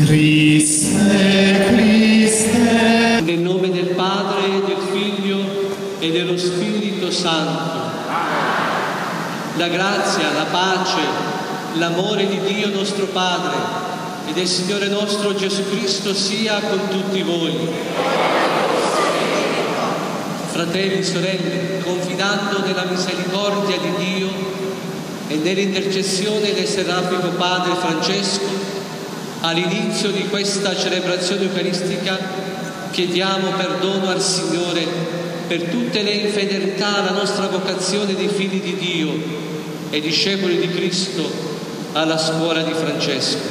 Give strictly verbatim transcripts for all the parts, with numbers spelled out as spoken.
Christe, Christe. Nel nome del Padre, del Figlio e dello Spirito Santo. La grazia, la pace, l'amore di Dio nostro Padre e del Signore nostro Gesù Cristo sia con tutti voi. Fratelli e sorelle, confidando nella misericordia di Dio e nell'intercessione del Serafico Padre Francesco, all'inizio di questa celebrazione eucaristica chiediamo perdono al Signore per tutte le infedeltà alla nostra vocazione di figli di Dio e discepoli di Cristo alla scuola di Francesco.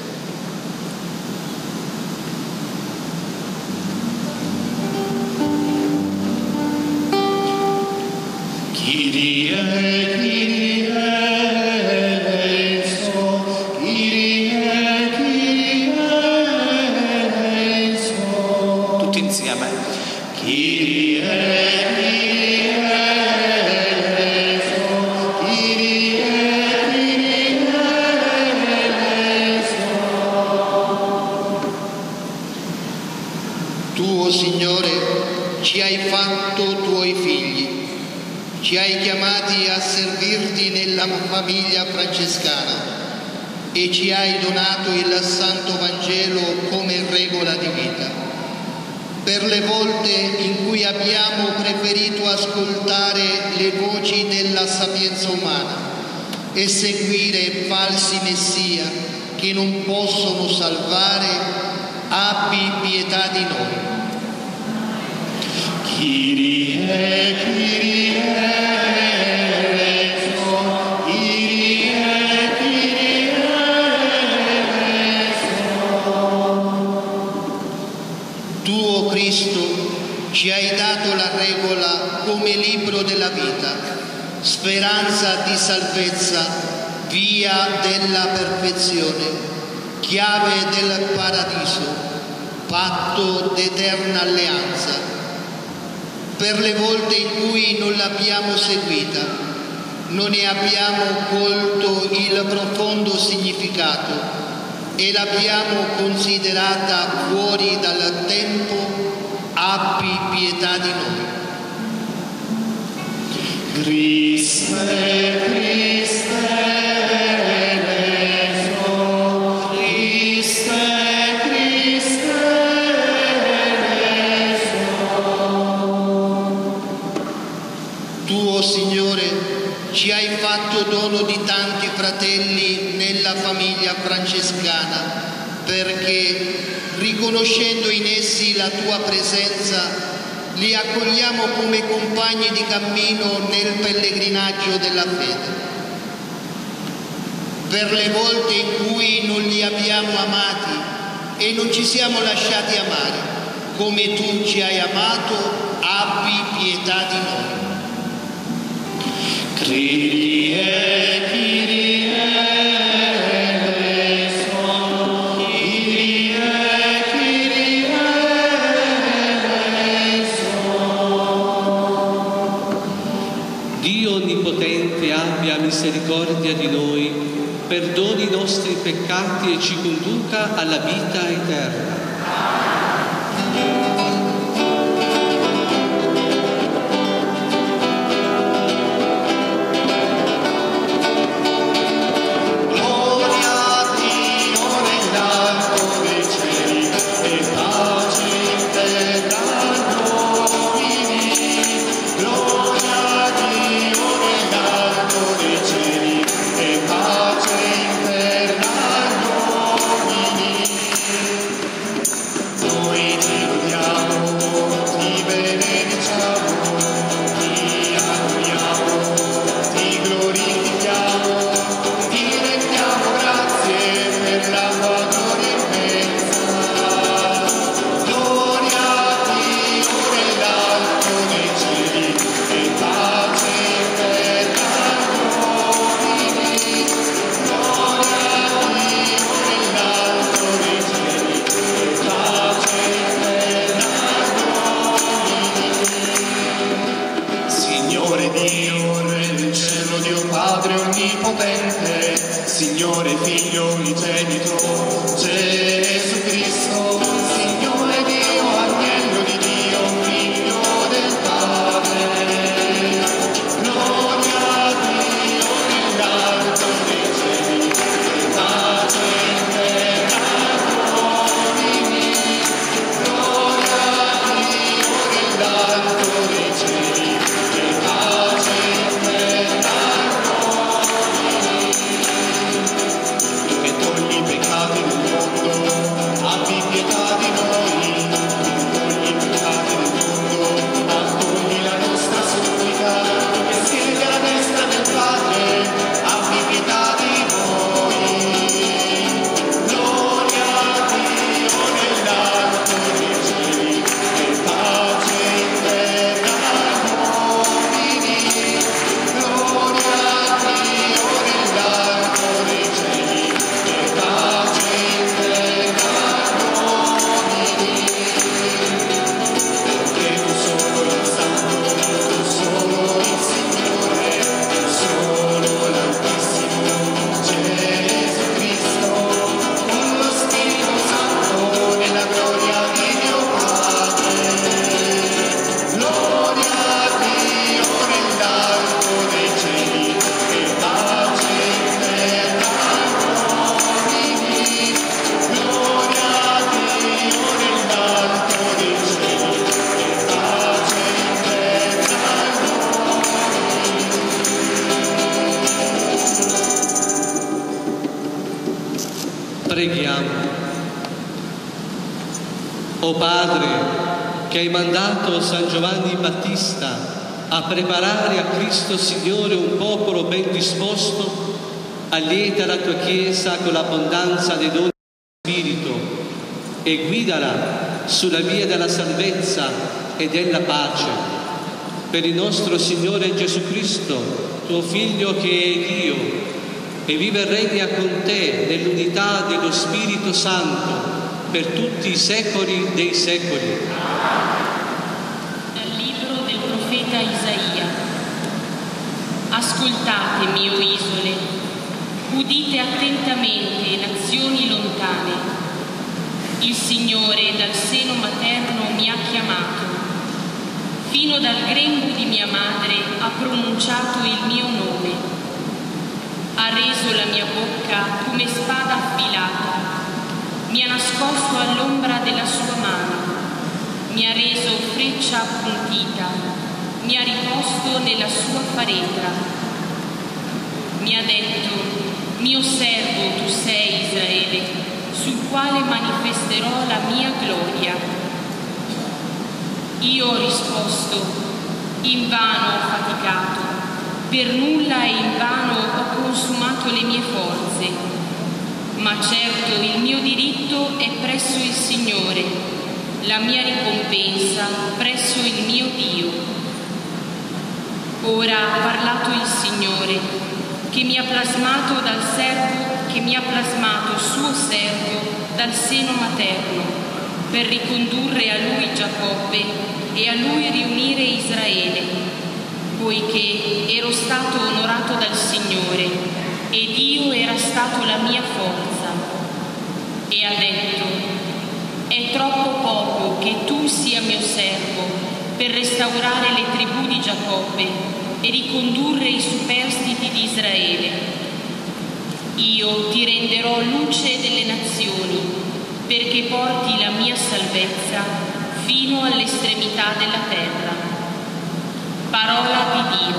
Kyrie, Kyrie, eleison, Kyrie, Kyrie, eleison. Tutti insieme. Kyrie, Kyrie, eleison, Kyrie, Kyrie, eleison. Tu, o Signore, ci hai fatto tuoi figli. Ci hai chiamati a servirti nella famiglia francescana e ci hai donato il Santo Vangelo come regola di vita. Per le volte in cui abbiamo preferito ascoltare le voci della sapienza umana e seguire falsi messia che non possono salvare, abbi pietà di noi. Kyrie, Kyrie, eleison, Kyrie, Kyrie, eleison. Tu, o Cristo, ci hai dato la regola come libro della vita, speranza di salvezza, via della perfezione, chiave del paradiso, patto d'eterna alleanza. Per le volte in cui non l'abbiamo seguita, non ne abbiamo colto il profondo significato e l'abbiamo considerata fuori dal tempo, abbi pietà di noi. Christe, Christe, eleison, Christe, Christe, eleison. Tu, o Signore, ci hai fatto dono di tanti fratelli nella famiglia francescana, perché, riconoscendo in essi la tua presenza, li accogliamo come compagni di cammino nel pellegrinaggio della fede. Per le volte in cui non li abbiamo amati e non ci siamo lasciati amare, come tu ci hai amato, abbi pietà di noi. Kyrie, Kyrie, eleison, Kyrie, Kyrie, eleison. Dio Onnipotente abbia misericordia di noi, perdoni i nostri peccati e ci conduca alla vita eterna. Onnipotente, Signore Figlio unigenito, Gesù Preghiamo. O Padre, che hai mandato San Giovanni Battista a preparare a Cristo Signore un popolo ben disposto, allieta la tua Chiesa con l'abbondanza dei doni dello Spirito e guidala sulla via della salvezza e della pace. Per il nostro Signore Gesù Cristo, tuo Figlio che è Dio, e vive e regna con te nell'unità dello Spirito Santo per tutti i secoli dei secoli. Dal libro del profeta Isaia. Ascoltatemi, o isole, udite attentamente, nazioni lontane. Il Signore dal seno materno mi ha chiamato, fino dal grembo di mia madre ha pronunciato il mio nome. Ha reso la mia bocca come spada affilata, mi ha nascosto all'ombra della sua mano, mi ha reso freccia appuntita, mi ha riposto nella sua faretra. Mi ha detto: mio servo tu sei, Israele, sul quale manifesterò la mia gloria. Io ho risposto: invano ho faticato, per nulla e invano ho consumato le mie forze, ma certo il mio diritto è presso il Signore, la mia ricompensa presso il mio Dio. Ora ha parlato il Signore, che mi ha plasmato dal servo, che mi ha plasmato suo servo dal seno materno, per ricondurre a lui Giacobbe e a lui riunire Israele, poiché ero stato onorato dal Signore e Dio era stato la mia forza. E ha detto: è troppo poco che tu sia mio servo per restaurare le tribù di Giacobbe e ricondurre i superstiti di Israele. Io ti renderò luce delle nazioni, perché porti la mia salvezza fino all'estremità della terra. Parola di Dio.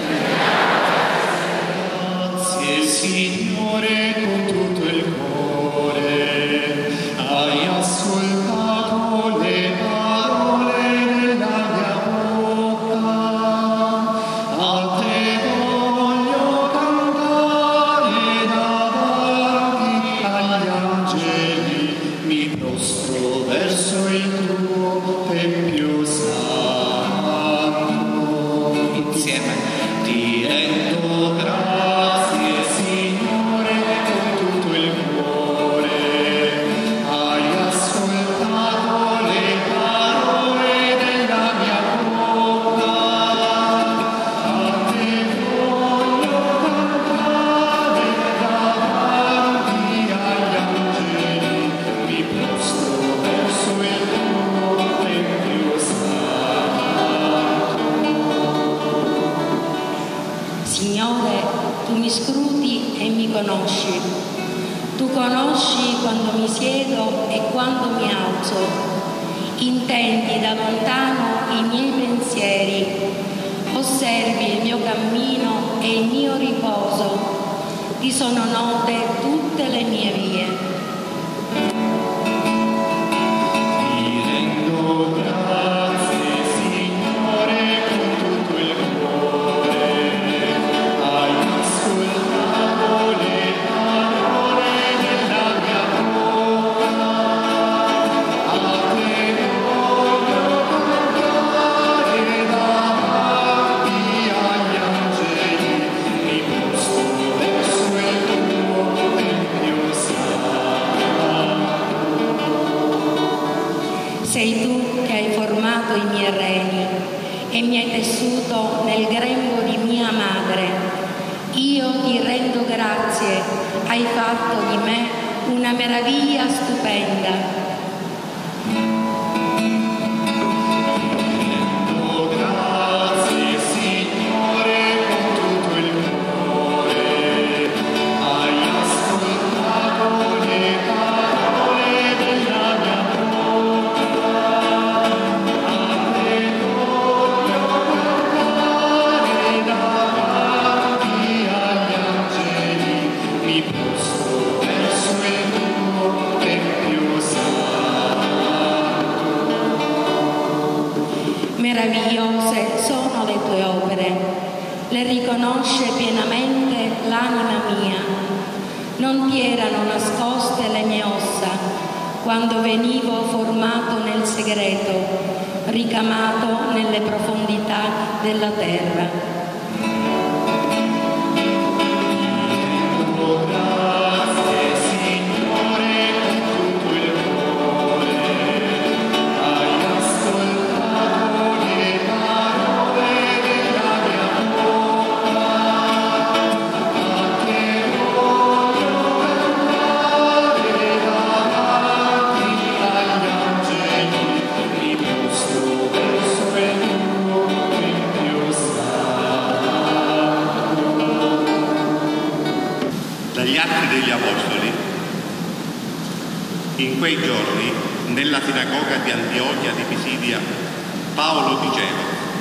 Grazie Signore con tutto il cuore, hai ascoltato le parole della mia bocca, a te voglio cantare davanti agli angeli, mi prostro verso il tuo Tempio Santo. Insieme ti rendo grazie, Signore, con tutto il cuore. Hai ascoltato le parole della mia bocca. A te voglio cantare davanti agli angeli, mi prostro verso il tuo Tempio Santo. Signore, tu mi scruti e mi conosci. Tu conosci quando mi siedo e quando mi alzo. Intendi da lontano i miei pensieri. Osservi il mio cammino e il mio riposo. Ti sono note tutte le mie vie. Ti rendo grazie, Signore, con tutto il cuore. Hai ascoltato le parole della mia bocca. A te voglio cantare davanti agli angeli, mi prostro verso il tuo Tempio Santo. Sei tu che hai formato i miei reni e mi hai tessuto nel grembo di mia madre. Io ti rendo grazie, hai fatto di me una meraviglia stupenda. Rendo grazie, Signore, con tutto il cuore. Hai ascoltato le parole della mia bocca. A te voglio cantare davanti agli angeli, mi prostro verso il tuo le riconosce pienamente l'anima mia. Non ti erano nascoste le mie ossa quando venivo formato nel segreto, ricamato nelle profondità della terra. Dagli Atti degli Apostoli. In quei giorni, nella sinagoga di Antiochia di Pisidia, Paolo diceva: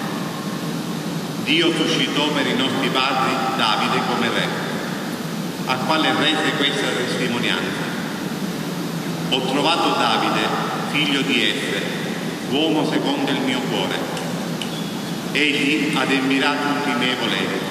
Dio suscitò per i nostri padri Davide come re, al quale rese questa testimonianza: ho trovato Davide, figlio di Esse, uomo secondo il mio cuore. Egli adempirà tutti i miei voleri.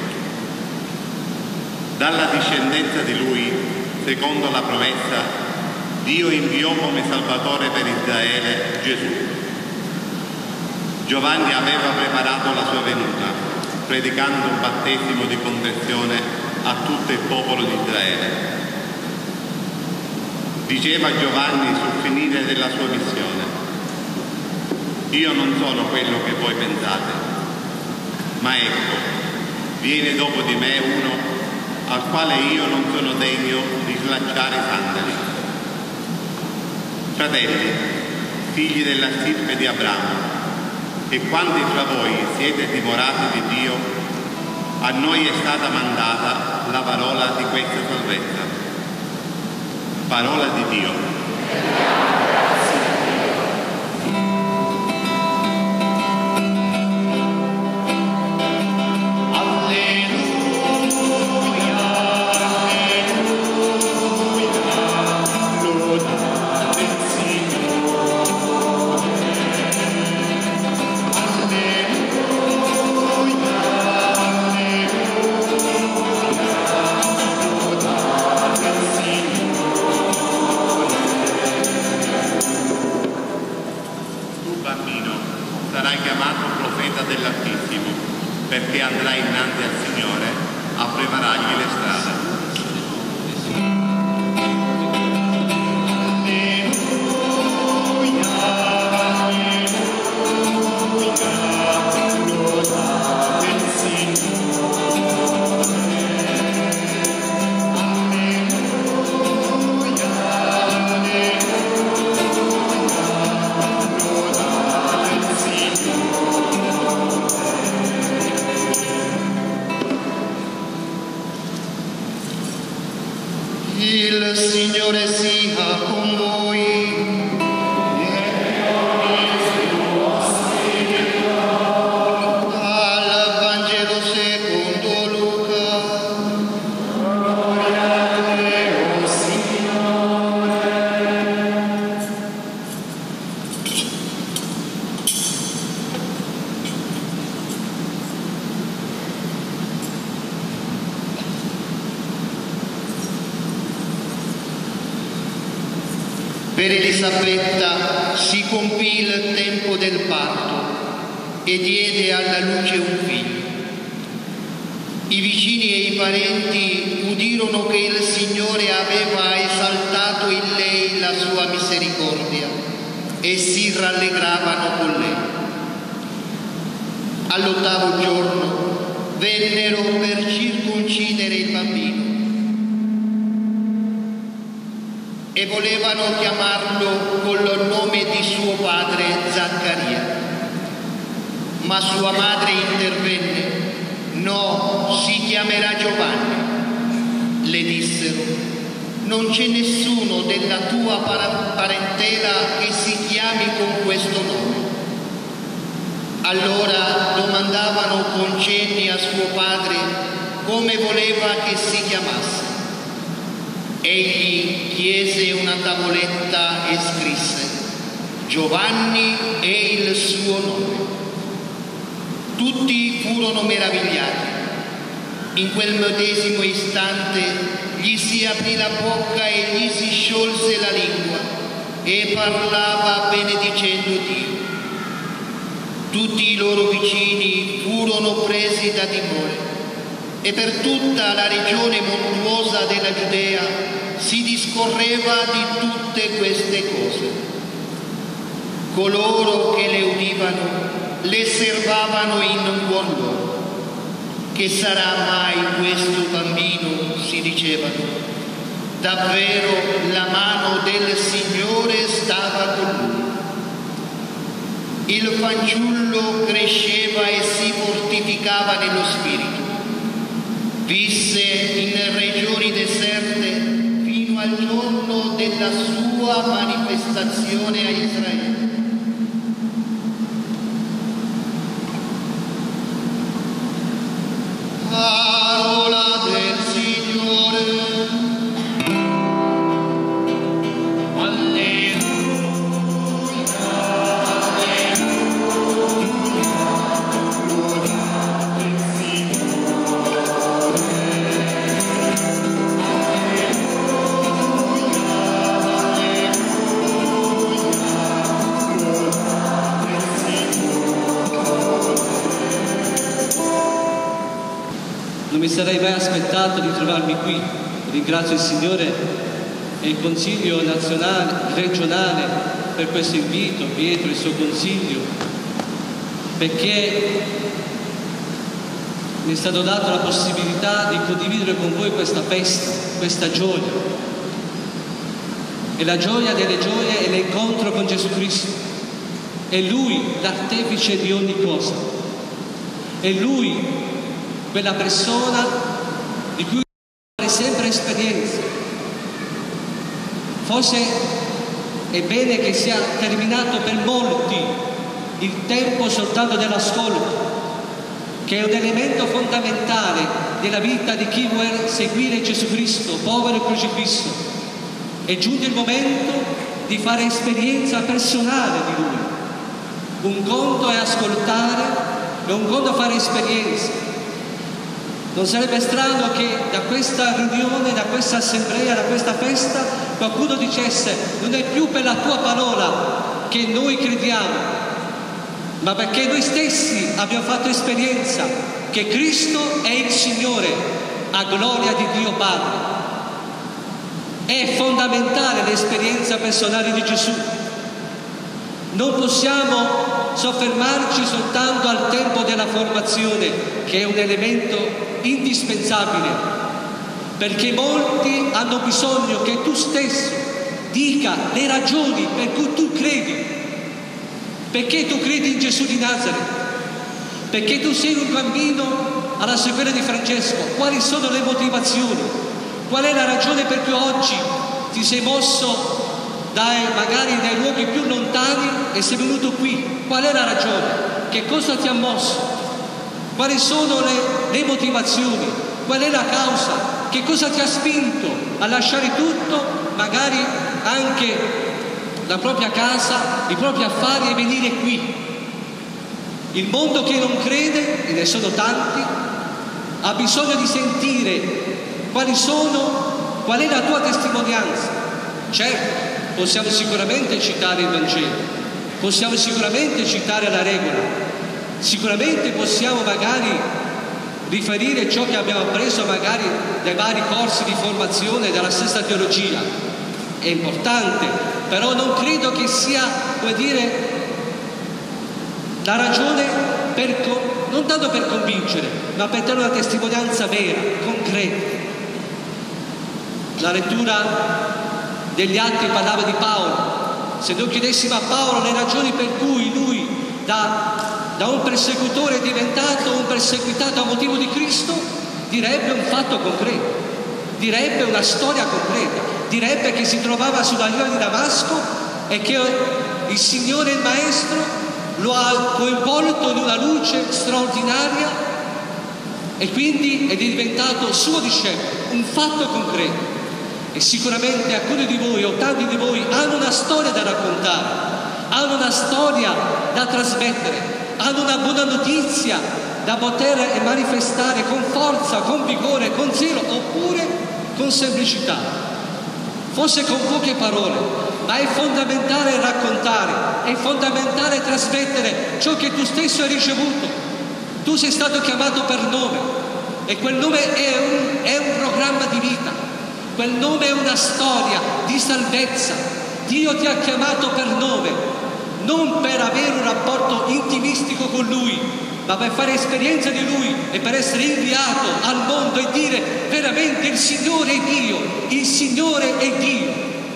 Dalla discendenza di lui, secondo la promessa, Dio inviò come Salvatore per Israele Gesù. Giovanni aveva preparato la sua venuta, predicando un battesimo di conversione a tutto il popolo di Israele. Diceva Giovanni sul finire della sua missione: io non sono quello che voi pensate, ma ecco, viene dopo di me uno al quale io non sono degno di slacciare i sandali. Fratelli, figli della stirpe di Abramo, e quanti fra voi siete dimorati di Dio, a noi è stata mandata la parola di questa salvezza. Parola di Dio. Sarai chiamato profeta dell'Altissimo, perché andrai innanzi al Signore a preparargli le strade. Il Signore sia con voi. Dal Vangelo secondo Luca. Gloria a te, o Signore. Per Elisabetta si compì il tempo del parto e diede alla luce un figlio. I vicini e i parenti udirono che il Signore aveva esaltato in lei la sua misericordia e si rallegravano con lei. All'ottavo giorno vennero per circoncidere il bambino e volevano chiamarlo col nome di suo padre Zaccaria. Ma sua madre intervenne: no, si chiamerà Giovanni. Le dissero: non c'è nessuno della tua parentela che si chiami con questo nome. Allora domandavano con cenni a suo padre come voleva che si chiamasse. Egli chiese una tavoletta e scrisse: Giovanni è il suo nome. Tutti furono meravigliati In quel medesimo istante gli si aprì la bocca e gli si sciolse la lingua e parlava benedicendo Dio. Tutti i loro vicini furono presi da timore e per tutta la regione montuosa della Giudea si discorreva di tutte queste cose. Coloro che le udivano le osservavano in buon luogo. Che sarà mai questo bambino? Si dicevano. Davvero la mano del Signore stava con lui. Il fanciullo cresceva e si fortificava nello spirito. Visse in regioni deserte fino al giorno della sua manifestazione a Israele. Parola del Signore. Non mi sarei mai aspettato di trovarmi qui. Ringrazio il Signore e il Consiglio nazionale, regionale per questo invito, Pietro e il suo Consiglio, perché mi è stato dato la possibilità di condividere con voi questa festa, questa gioia. E la gioia delle gioie è l'incontro con Gesù Cristo. È Lui l'artefice di ogni cosa. È Lui quella persona di cui fare sempre esperienza. Forse è bene che sia terminato per molti il tempo soltanto dell'ascolto, che è un elemento fondamentale della vita di chi vuole seguire Gesù Cristo, povero e crocifisso. È giunto il momento di fare esperienza personale di Lui. Un conto è ascoltare e un conto è fare esperienza. Non sarebbe strano che da questa riunione, da questa assemblea, da questa festa, qualcuno dicesse: non è più per la tua parola che noi crediamo, ma perché noi stessi abbiamo fatto esperienza che Cristo è il Signore, a gloria di Dio Padre. È fondamentale l'esperienza personale di Gesù. Non possiamo soffermarci soltanto al tempo della formazione, che è un elemento indispensabile, perché molti hanno bisogno che tu stesso dica le ragioni per cui tu credi. Perché tu credi in Gesù di Nazareth? Perché tu sei un bambino alla sequela di Francesco? Quali sono le motivazioni? Qual è la ragione per cui oggi ti sei mosso dai, magari dai luoghi più lontani e sei venuto qui? Qual è la ragione? Che cosa ti ha mosso? Quali sono le, le motivazioni? Qual è la causa? Che cosa ti ha spinto a lasciare tutto, magari anche la propria casa, i propri affari e venire qui? Il mondo che non crede, e ne sono tanti, ha bisogno di sentire quali sono, qual è la tua testimonianza. Certo, possiamo sicuramente citare il Vangelo, possiamo sicuramente citare la regola, sicuramente possiamo magari riferire ciò che abbiamo appreso magari dai vari corsi di formazione della stessa teologia. È importante, però non credo che sia, come dire, la ragione per, non tanto per convincere, ma per dare una testimonianza vera, concreta. La lettura degli Atti parlava di Paolo. Se noi chiedessimo a Paolo le ragioni per cui lui da, da un persecutore è diventato un perseguitato a motivo di Cristo, direbbe un fatto concreto, direbbe una storia concreta, direbbe che si trovava sulla via di Damasco e che il Signore, il Maestro, lo ha coinvolto in una luce straordinaria e quindi è diventato suo discepolo, un fatto concreto. E sicuramente alcuni di voi o tanti di voi hanno una storia da raccontare, hanno una storia da trasmettere, hanno una buona notizia da poter manifestare con forza, con vigore, con zelo, oppure con semplicità, forse con poche parole, ma è fondamentale raccontare, è fondamentale trasmettere ciò che tu stesso hai ricevuto. Tu sei stato chiamato per nome e quel nome è un, è un programma di vita, quel nome è una storia di salvezza. Dio ti ha chiamato per nome, non per avere un rapporto intimistico con Lui, ma per fare esperienza di Lui e per essere inviato al mondo e dire veramente il Signore è Dio, il Signore è Dio.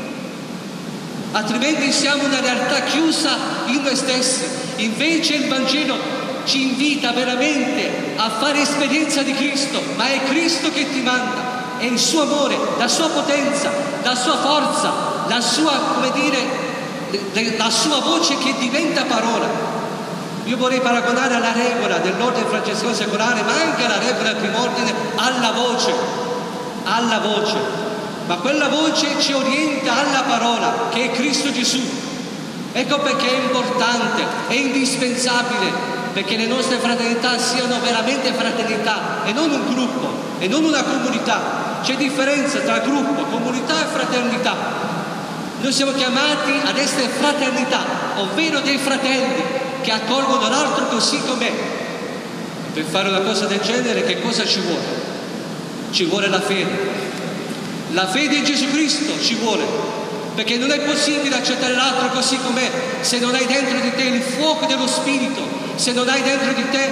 Altrimenti siamo una realtà chiusa in noi stessi. Invece il Vangelo ci invita veramente a fare esperienza di Cristo, ma è Cristo che ti manda, è il suo amore, la sua potenza, la sua forza, la sua, come dire, la sua voce che diventa parola. Io vorrei paragonare alla regola dell'ordine francescano secolare, ma anche alla regola del primo ordine, alla voce, alla voce. Ma quella voce ci orienta alla parola, che è Cristo Gesù. Ecco perché è importante, è indispensabile, perché le nostre fraternità siano veramente fraternità e non un gruppo, e non una comunità. C'è differenza tra gruppo, comunità e fraternità. Noi siamo chiamati ad essere fraternità, ovvero dei fratelli che accolgono l'altro così com'è. Per fare una cosa del genere che cosa ci vuole? Ci vuole la fede. La fede in Gesù Cristo ci vuole, perché non è possibile accettare l'altro così com'è se non hai dentro di te il fuoco dello Spirito, se non hai dentro di te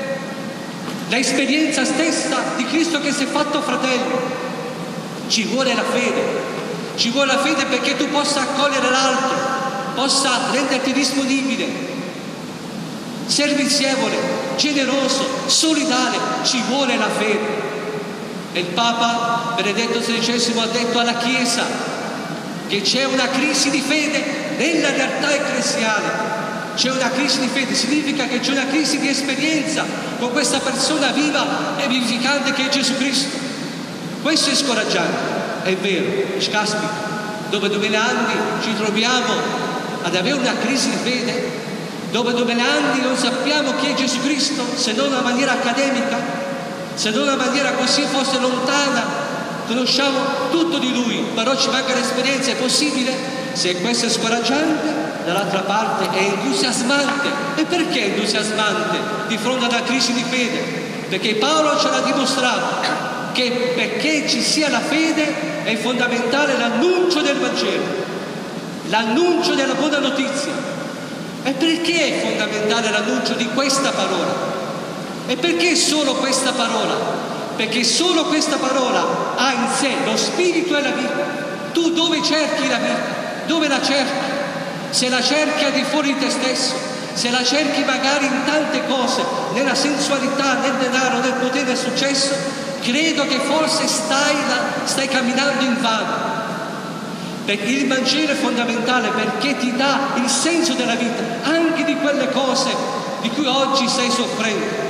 l'esperienza stessa di Cristo che si è fatto fratello. Ci vuole la fede, ci vuole la fede perché tu possa accogliere l'altro, possa renderti disponibile, servizievole, generoso, solidale. Ci vuole la fede. E il Papa Benedetto sedicesimo ha detto alla Chiesa che c'è una crisi di fede nella realtà ecclesiale. C'è una crisi di fede, significa che c'è una crisi di esperienza con questa persona viva e vivificante che è Gesù Cristo. Questo è scoraggiante, è vero, caspita, dopo duemila anni ci troviamo ad avere una crisi di fede, dopo duemila anni non sappiamo chi è Gesù Cristo, se non in una maniera accademica, se non in una maniera così forse lontana, conosciamo tutto di Lui, però ci manca l'esperienza. È possibile? Se questo è scoraggiante, dall'altra parte è entusiasmante. E perché è entusiasmante di fronte alla crisi di fede? Perché Paolo ce l'ha dimostrato che perché ci sia la fede è fondamentale l'annuncio del Vangelo, l'annuncio della buona notizia. E perché è fondamentale l'annuncio di questa parola? E perché solo questa parola? Perché solo questa parola ha in sé lo spirito e la vita. Tu dove cerchi la vita? Dove la cerchi? Se la cerchi al di fuori di te stesso, se la cerchi magari in tante cose, nella sensualità, nel denaro, nel potere, nel successo, credo che forse stai, la, stai camminando in vano. Perché il Vangelo è fondamentale perché ti dà il senso della vita, anche di quelle cose di cui oggi stai soffrendo.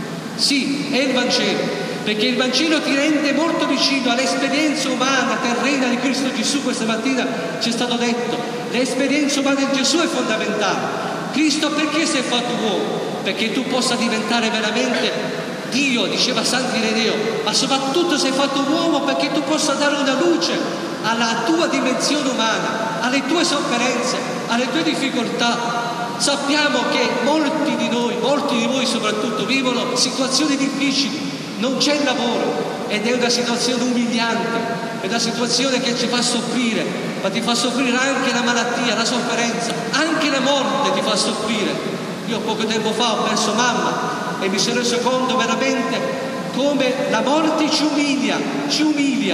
Sì, è il Vangelo, perché il Vangelo ti rende molto vicino all'esperienza umana, terrena di Cristo Gesù. Questa mattina ci è stato detto, l'esperienza umana di Gesù è fondamentale. Cristo perché si è fatto uomo? Perché tu possa diventare veramente Dio, diceva Sant'Ireneo, ma soprattutto sei fatto uomo perché tu possa dare una luce alla tua dimensione umana, alle tue sofferenze, alle tue difficoltà. Sappiamo che molti di noi, molti di voi soprattutto, vivono situazioni difficili, non c'è lavoro ed è una situazione umiliante, è una situazione che ci fa soffrire, ma ti fa soffrire anche la malattia, la sofferenza, anche la morte ti fa soffrire. Io poco tempo fa ho perso mamma e mi sono reso conto veramente come la morte ci umilia, ci umilia,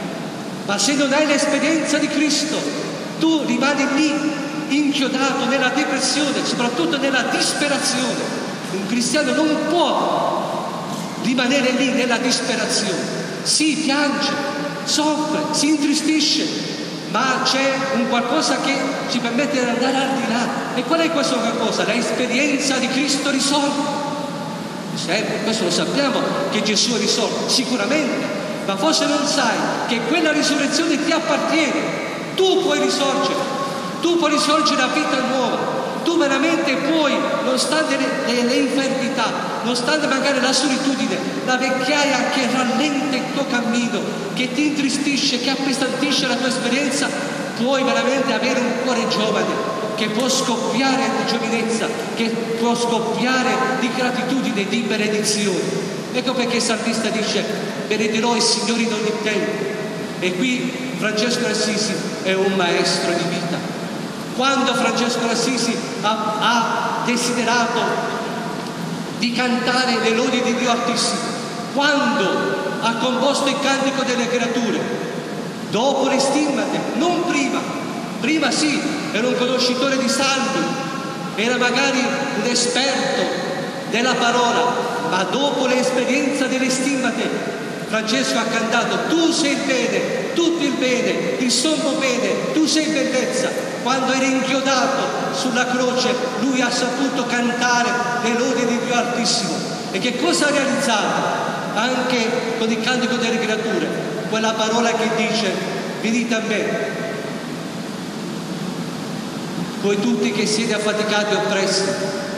ma se non hai l'esperienza di Cristo, tu rimani lì inchiodato nella depressione, soprattutto nella disperazione. Un cristiano non può rimanere lì nella disperazione. Si piange, soffre, si intristisce, ma c'è un qualcosa che ci permette di andare al di là. E qual è questo qualcosa? L'esperienza di Cristo risolve. Sempre, questo lo sappiamo che Gesù ha risolto, sicuramente, ma forse non sai che quella risurrezione ti appartiene. Tu puoi risorgere. Tu puoi risorgere a vita nuova, tu veramente puoi, nonostante le, le, le infermità, nonostante magari la solitudine, la vecchiaia che rallenta il tuo cammino, che ti intristisce, che appesantisce la tua esperienza, puoi veramente avere un cuore giovane, che può scoppiare di giovinezza, che può scoppiare di gratitudine, di benedizione. Ecco perché il salmista dice: benedirò il Signore in ogni tempo. E qui Francesco d'Assisi è un maestro di vita. Quando Francesco d'Assisi ha, ha desiderato di cantare le lodi di Dio Altissimo, quando ha composto il cantico delle creature, dopo le stimmate, non prima. Prima sì, era un conoscitore di salmi, era magari un esperto della parola, ma dopo l'esperienza delle stimmate, Francesco ha cantato: tu sei il bene, tutto il bene, il sommo bene, tu sei bellezza. Quando era inchiodato sulla croce, lui ha saputo cantare le lodi di Dio Altissimo. E che cosa ha realizzato? Anche con il cantico delle creature, quella parola che dice: venite a me, voi tutti che siete affaticati e oppressi,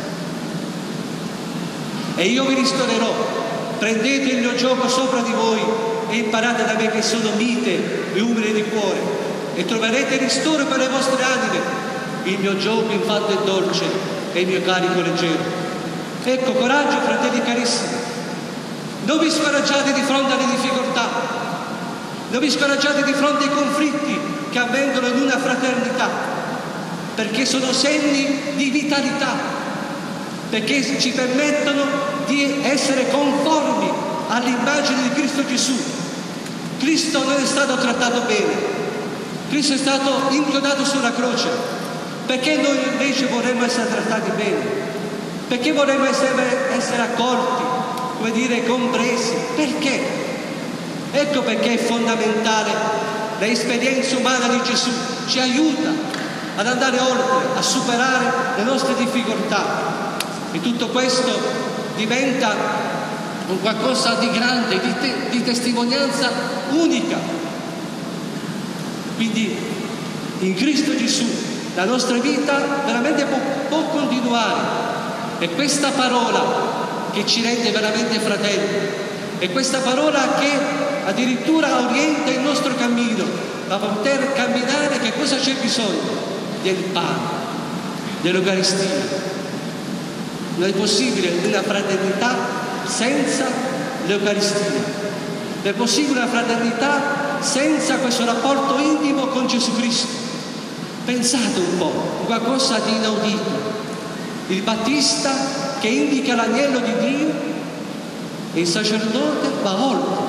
e io vi ristorerò. Prendete il mio giogo sopra di voi e imparate da me che sono mite e umile di cuore, e troverete ristoro per le vostre anime. Il mio giogo infatti è dolce e il mio carico è leggero. Ecco, coraggio, fratelli carissimi, non vi scoraggiate di fronte alle difficoltà, non vi scoraggiate di fronte ai conflitti che avvengono in una fraternità, perché sono segni di vitalità, perché ci permettono di essere conformi all'immagine di Cristo Gesù. Cristo non è stato trattato bene, Cristo è stato inchiodato sulla croce. Perché noi invece vorremmo essere trattati bene? Perché vorremmo essere, essere accolti, come dire, compresi? Perché? Ecco perché è fondamentale l'esperienza umana di Gesù, ci aiuta ad andare oltre, a superare le nostre difficoltà. E tutto questo diventa un qualcosa di grande, di, te, di testimonianza unica. Quindi in Cristo Gesù la nostra vita veramente può, può continuare. E questa parola che ci rende veramente fratelli, è questa parola che addirittura orienta il nostro cammino, ma per poter camminare che cosa c'è bisogno? Del pane, dell'Eucaristia. Non è possibile una fraternità senza l'Eucaristia. Non è possibile una fraternità senza questo rapporto intimo con Gesù Cristo. Pensate un po', qualcosa di inaudito. Il Battista che indica l'agnello di Dio e il sacerdote va oltre.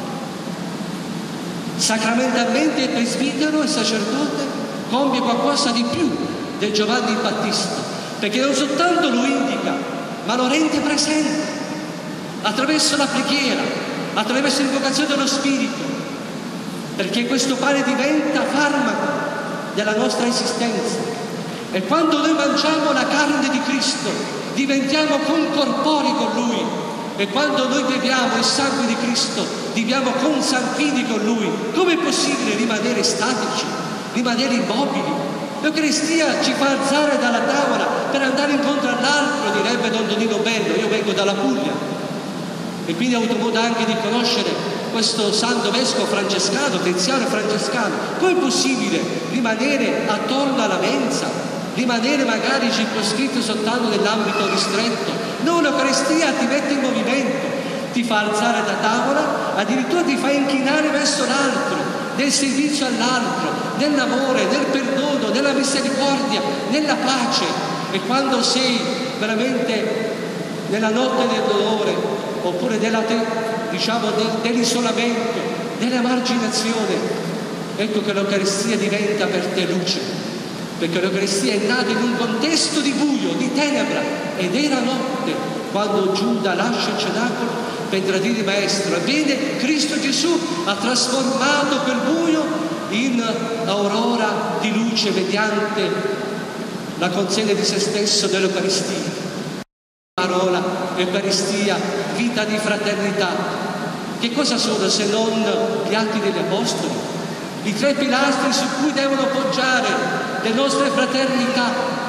Sacramentalmente il presbitero, il sacerdote, compie qualcosa di più del Giovanni il Battista, perché non soltanto lo indica, ma lo rende presente attraverso la preghiera, attraverso l'invocazione dello Spirito, perché questo pane diventa farmaco della nostra esistenza. E quando noi mangiamo la carne di Cristo diventiamo concorpori con Lui, e quando noi beviamo il sangue di Cristo viviamo consanguini con Lui. Com'è possibile rimanere statici, rimanere immobili? L'Eucaristia ci fa alzare dalla tavola per andare incontro all'altro, direbbe Don Donino Bello. Io vengo dalla Puglia e quindi ho avuto modo anche di conoscere questo santo vescovo francescano, Tiziano francescano. Com'è possibile rimanere attorno alla mensa, rimanere magari circoscritto soltanto nell'ambito ristretto? No, l'Eucaristia ti mette in movimento, ti fa alzare da tavola, addirittura ti fa inclinare verso l'altro, nel servizio all'altro, nell'amore, nel perdono, nella misericordia, nella pace. E quando sei veramente nella notte del dolore, oppure della, diciamo, del, dell'isolamento, dell'emarginazione, ecco che l'Eucaristia diventa per te luce, perché l'Eucaristia è nata in un contesto di buio, di tenebra, ed era notte quando Giuda lascia il cenacolo per tradire il Maestro. Ebbene, Cristo Gesù ha trasformato quel buio in aurora di luce mediante la consegna di se stesso nell'Eucaristia. Parola, Eucaristia, vita di fraternità. Che cosa sono se non gli atti degli Apostoli? I tre pilastri su cui devono poggiare le nostre fraternità,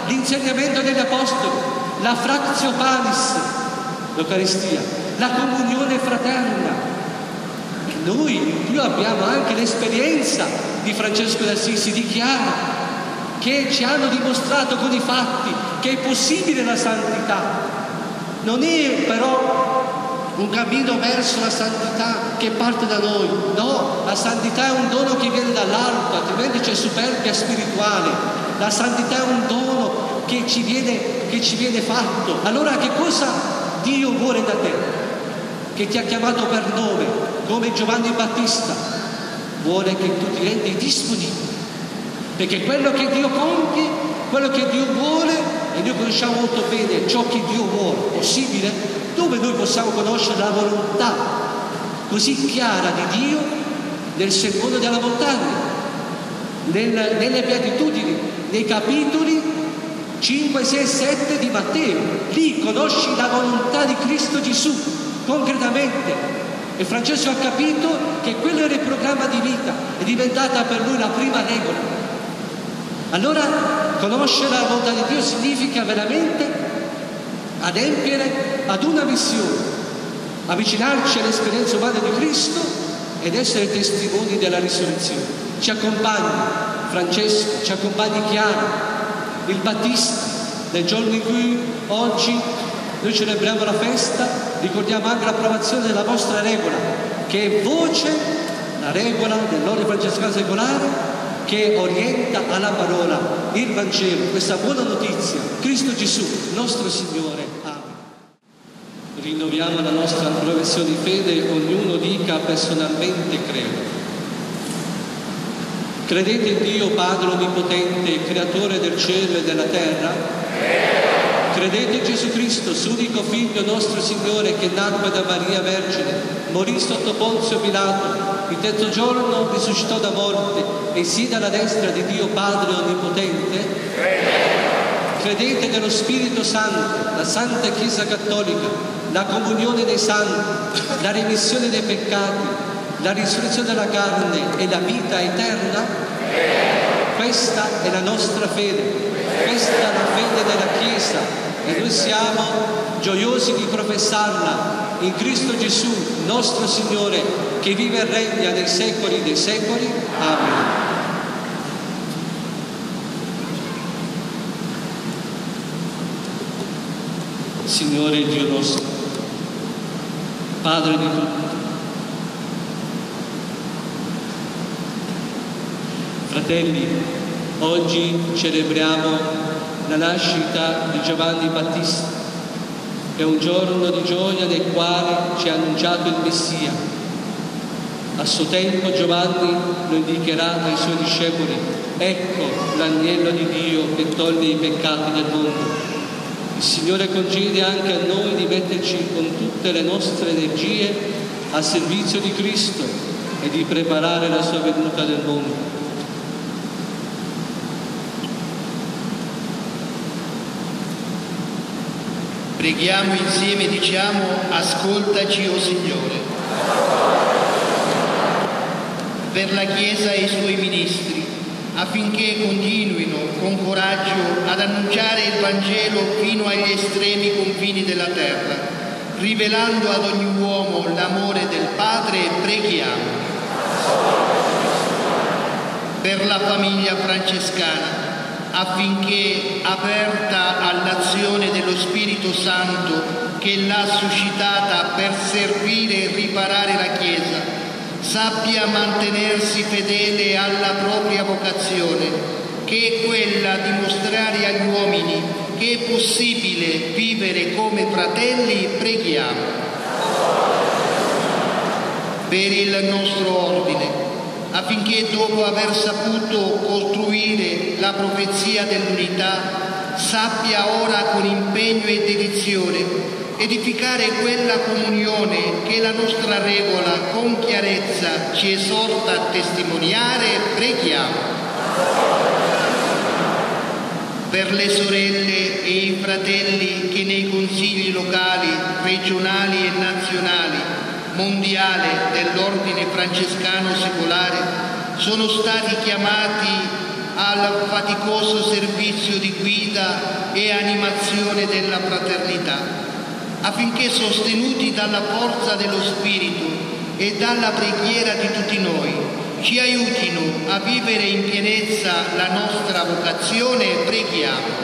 l'insegnamento degli Apostoli, la fractio panis, l'Eucaristia, la comunione fraterna. E noi più abbiamo anche l'esperienza di Francesco d'Assisi, di Chiara, che ci hanno dimostrato con i fatti che è possibile la santità. Non è però un cammino verso la santità che parte da noi, no, la santità è un dono che viene dall'alto, altrimenti c'è superbia spirituale. La santità è un dono che ci viene, che ci viene fatto. Allora che cosa Dio vuole da te? Che ti ha chiamato per nome, come Giovanni Battista, vuole che tu ti rendi disponibile, perché quello che Dio compie, quello che Dio vuole, e noi conosciamo molto bene ciò che Dio vuole, possibile? Dove noi possiamo conoscere la volontà così chiara di Dio? Nel sermone della montagna, nel, nelle beatitudini, nei capitoli cinque, sei e sette di Matteo. Lì conosci la volontà di Cristo Gesù concretamente, e Francesco ha capito che quello era il programma di vita, è diventata per lui la prima regola. Allora conoscere la volontà di Dio significa veramente adempiere ad una missione, avvicinarci all'esperienza umana di Cristo ed essere testimoni della risurrezione. Ci accompagna Francesco, ci accompagna Chiara, il Battista, nel giorno in cui oggi noi celebriamo la festa, ricordiamo anche l'approvazione della vostra regola, che è voce, la regola dell'ordine francescano secolare, che orienta alla parola, il Vangelo, questa buona notizia, Cristo Gesù, nostro Signore. Amen. Rinnoviamo la nostra professione di fede, ognuno dica personalmente credo. Credete in Dio Padre Onnipotente, Creatore del cielo e della terra? Credete in Gesù Cristo, suo unico Figlio nostro Signore, che nacque da Maria Vergine, morì sotto Ponzio Pilato, il terzo giorno risuscitò da morte e siede alla destra di Dio Padre Onnipotente? Credete nello Spirito Santo, la Santa Chiesa Cattolica, la comunione dei santi, la remissione dei peccati, la risurrezione della carne e la vita eterna? Questa è la nostra fede, questa è la fede della Chiesa e noi siamo gioiosi di professarla in Cristo Gesù, nostro Signore, che vive e regna nei secoli dei secoli. Amen. Signore Dio nostro, Padre di tutti, fratelli, oggi celebriamo la nascita di Giovanni Battista. È un giorno di gioia nel quale ci ha annunciato il Messia. A suo tempo Giovanni lo indicherà ai suoi discepoli: ecco l'agnello di Dio che toglie i peccati del mondo. Il Signore concede anche a noi di metterci con tutte le nostre energie al servizio di Cristo e di preparare la sua venuta nel mondo. Preghiamo insieme e diciamo: ascoltaci, o Signore. Per la Chiesa e i suoi ministri, affinché continuino con coraggio ad annunciare il Vangelo fino agli estremi confini della terra, rivelando ad ogni uomo l'amore del Padre, preghiamo. Per la famiglia francescana, affinché, aperta all'azione dello Spirito Santo che l'ha suscitata per servire e riparare la Chiesa, sappia mantenersi fedele alla propria vocazione, che è quella di mostrare agli uomini che è possibile vivere come fratelli, preghiamo. Per il nostro ordine, affinché dopo aver saputo costruire la profezia dell'unità, sappia ora con impegno e dedizione edificare quella comunione che la nostra regola con chiarezza ci esorta a testimoniare, preghiamo. Per le sorelle e i fratelli che nei consigli locali, regionali e nazionali, mondiale dell'ordine francescano secolare sono stati chiamati al faticoso servizio di guida e animazione della fraternità, affinché sostenuti dalla forza dello Spirito e dalla preghiera di tutti noi, ci aiutino a vivere in pienezza la nostra vocazione. Preghiamo.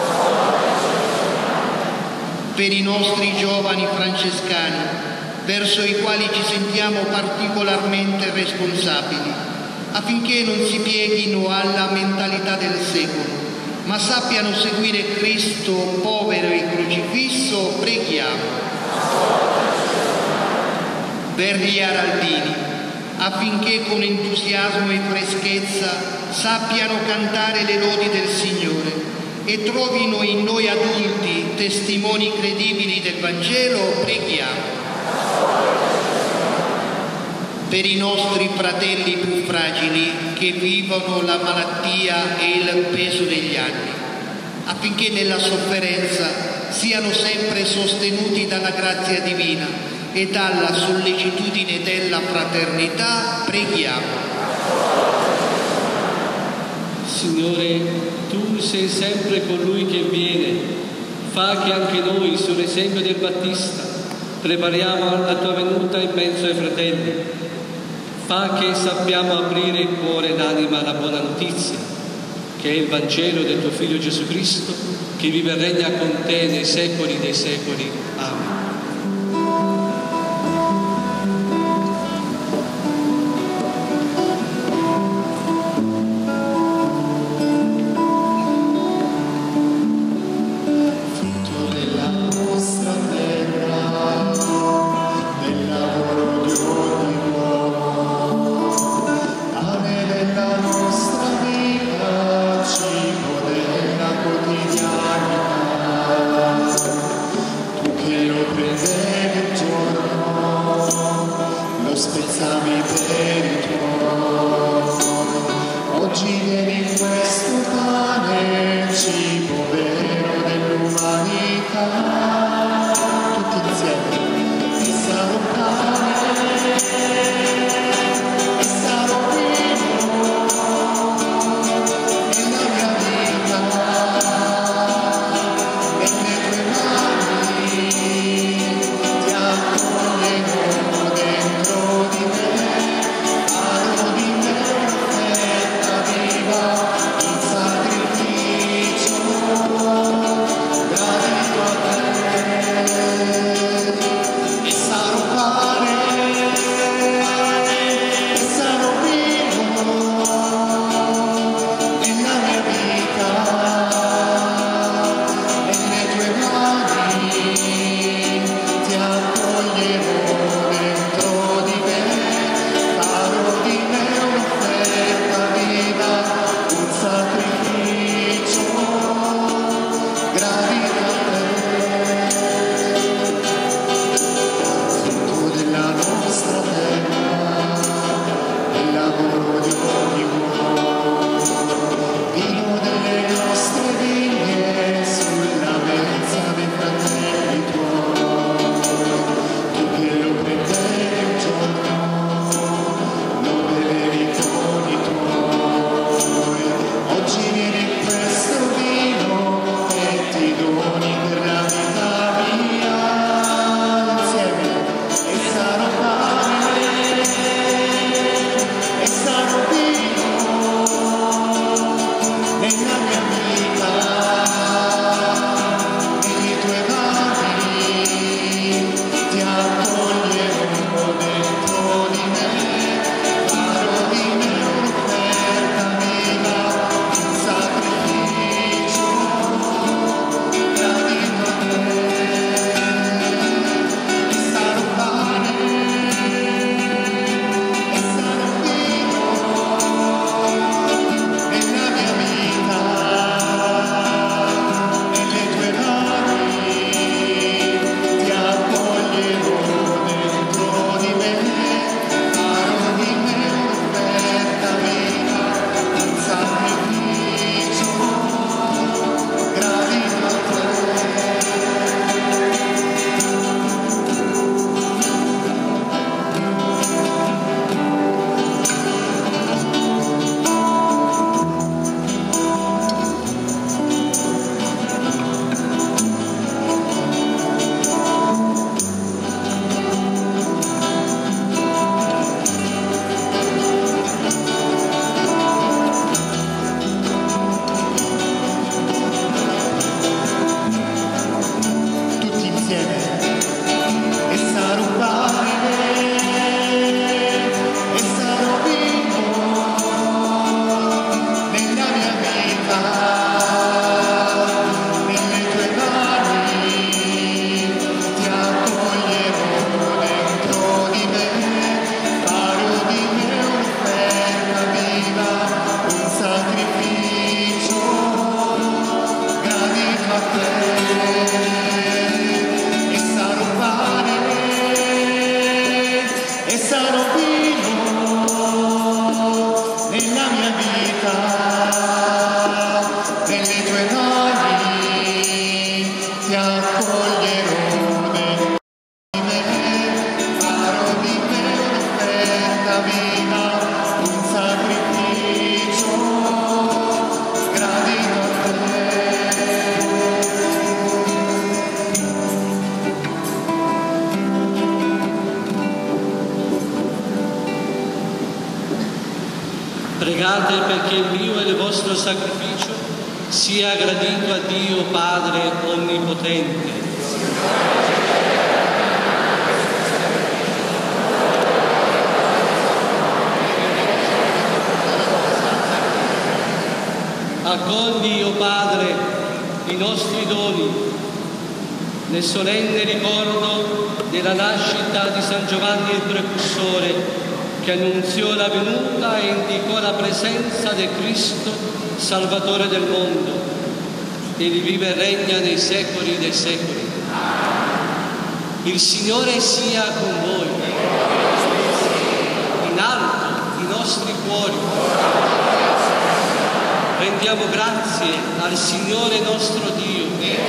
Per i nostri giovani francescani, verso i quali ci sentiamo particolarmente responsabili, affinché non si pieghino alla mentalità del secolo, ma sappiano seguire Cristo povero e crocifisso, preghiamo. Per gli araldini, affinché con entusiasmo e freschezza sappiano cantare le lodi del Signore e trovino in noi adulti testimoni credibili del Vangelo, preghiamo. Per i nostri fratelli più fragili che vivono la malattia e il peso degli anni, affinché nella sofferenza siano sempre sostenuti dalla grazia divina e dalla sollecitudine della fraternità, preghiamo. Signore, Tu sei sempre colui che viene, fa che anche noi, sull'esempio del Battista, prepariamo la Tua venuta in mezzo ai fratelli. Fa che sappiamo aprire il cuore e l'anima alla buona notizia, che è il Vangelo del Tuo Figlio Gesù Cristo, che vive e regna con Te nei secoli dei secoli. Amen. Sacrificio, gradito a te. sacrificio gradito a te. E sano pane e sano vino nella mia vita, nelle tue mani ti accoglierò. Di me, farò di me un'offerta viva, un sacrificio gradito a te. Pregate perché il mio e il vostro sacrificio sia gradito a Dio Padre Onnipotente. Accogli, o Padre, i nostri doni nel solenne ricordo della nascita di San Giovanni il Precursore, che annunziò la venuta e indicò la presenza del Cristo, Salvatore del mondo, e vive e regna nei secoli dei secoli. Il Signore sia con voi. In alto i nostri cuori. Rendiamo grazie al Signore nostro Dio.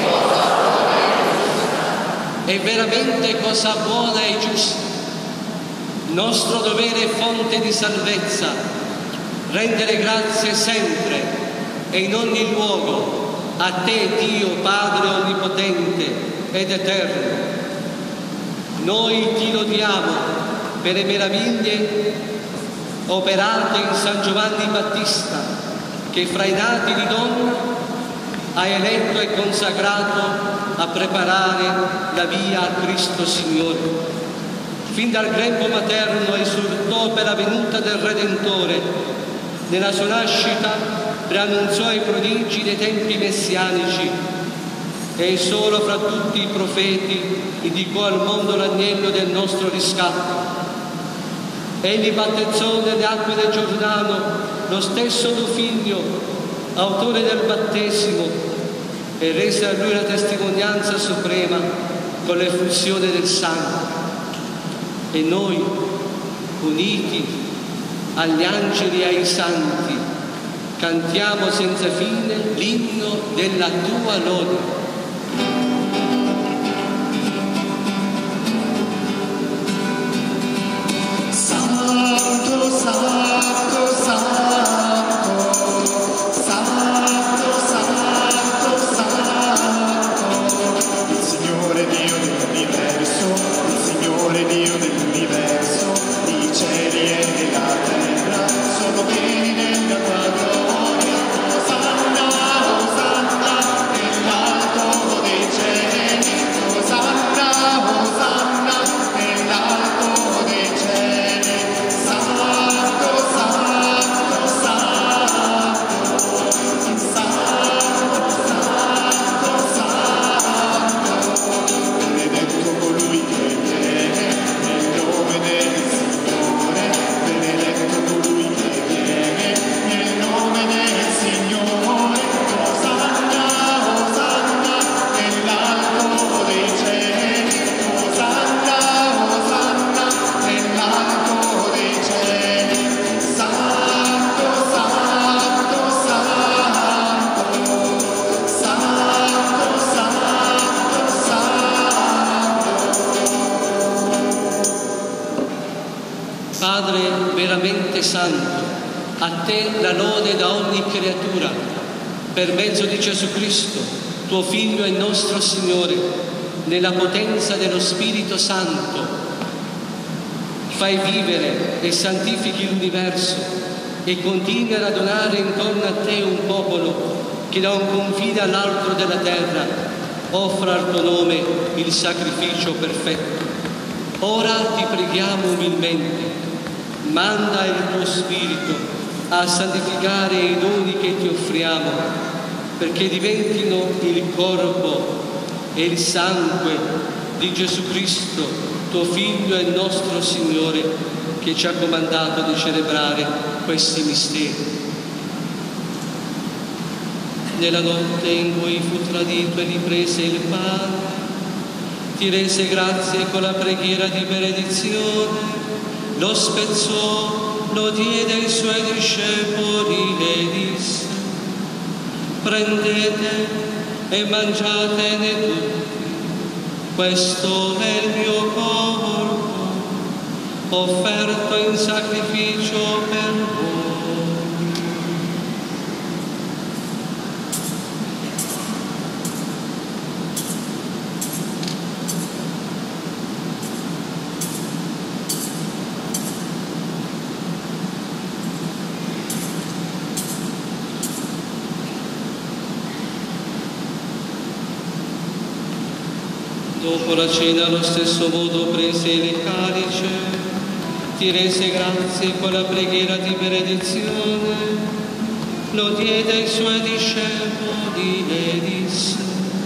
È veramente cosa buona e giusta, nostro dovere e fonte di salvezza, rendere grazie sempre e in ogni luogo a te, Dio Padre Onnipotente ed Eterno. Noi ti lodiamo per le meraviglie operate in San Giovanni Battista, che fra i nati di donna ha eletto e consacrato a preparare la via a Cristo Signore. Fin dal grembo materno esultò per la venuta del Redentore. Nella sua nascita preannunziò i prodigi dei tempi messianici e solo fra tutti i profeti indicò al mondo l'agnello del nostro riscatto. Egli battezzò nelle acque del Giordano lo stesso tuo figlio, autore del battesimo, e rese a lui la testimonianza suprema con l'effusione del sangue. E noi, uniti agli angeli e ai santi, cantiamo senza fine l'inno della tua lode. Santo, santo, santo, santo, santo, santo, il Signore Dio dell'universo, il Signore Dio dell'universo, i cieli e la terra sono pieni della tua gloria. Osanna, Osanna, nell'alto dei cieli, Osanna, Osanna, nell'alto dei cieli. Santo, santo, santo, santo, santo, santo, benedetto colui che viene nel nome del Signore, benedetto colui che viene nel nome del Signore. Osanna, Osanna, nell'alto dei cieli, Osanna, Osanna, nell'alto dei cieli. Santo, santo, santo, santo, santo, santo. Padre veramente santo, a te la lode da ogni creatura, per mezzo di Gesù Cristo, tuo Figlio e nostro Signore, nella potenza dello Spirito Santo. Fai vivere e santifichi l'universo e continui a radunare intorno a te un popolo che da un confine all'altro della terra offra al tuo nome il sacrificio perfetto. Ora ti preghiamo umilmente, manda il tuo Spirito a santificare i doni che ti offriamo, perché diventino il corpo e il sangue di Gesù Cristo, tuo Figlio e nostro Signore, che ci ha comandato di celebrare questi misteri. nella notte in cui fu tradito e riprese il pane, ti rese grazie con la preghiera di benedizione, lo spezzò, lo diede ai suoi discepoli e disse: prendete e mangiatene tutti, questo è il mio corpo, offerto in sacrificio per voi. Dopo la cena, allo stesso modo, prese il calice, ti rese grazie con la preghiera di benedizione, lo diede ai suoi discepoli e disse: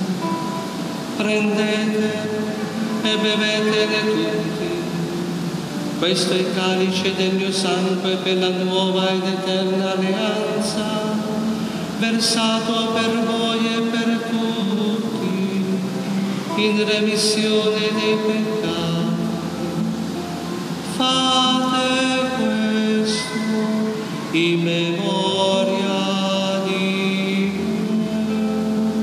prendete e bevetene tutti, questo è il calice del mio sangue per la nuova ed eterna alleanza, versato per voi e per tutti, in remissione dei peccati. Fate questo in memoria di me.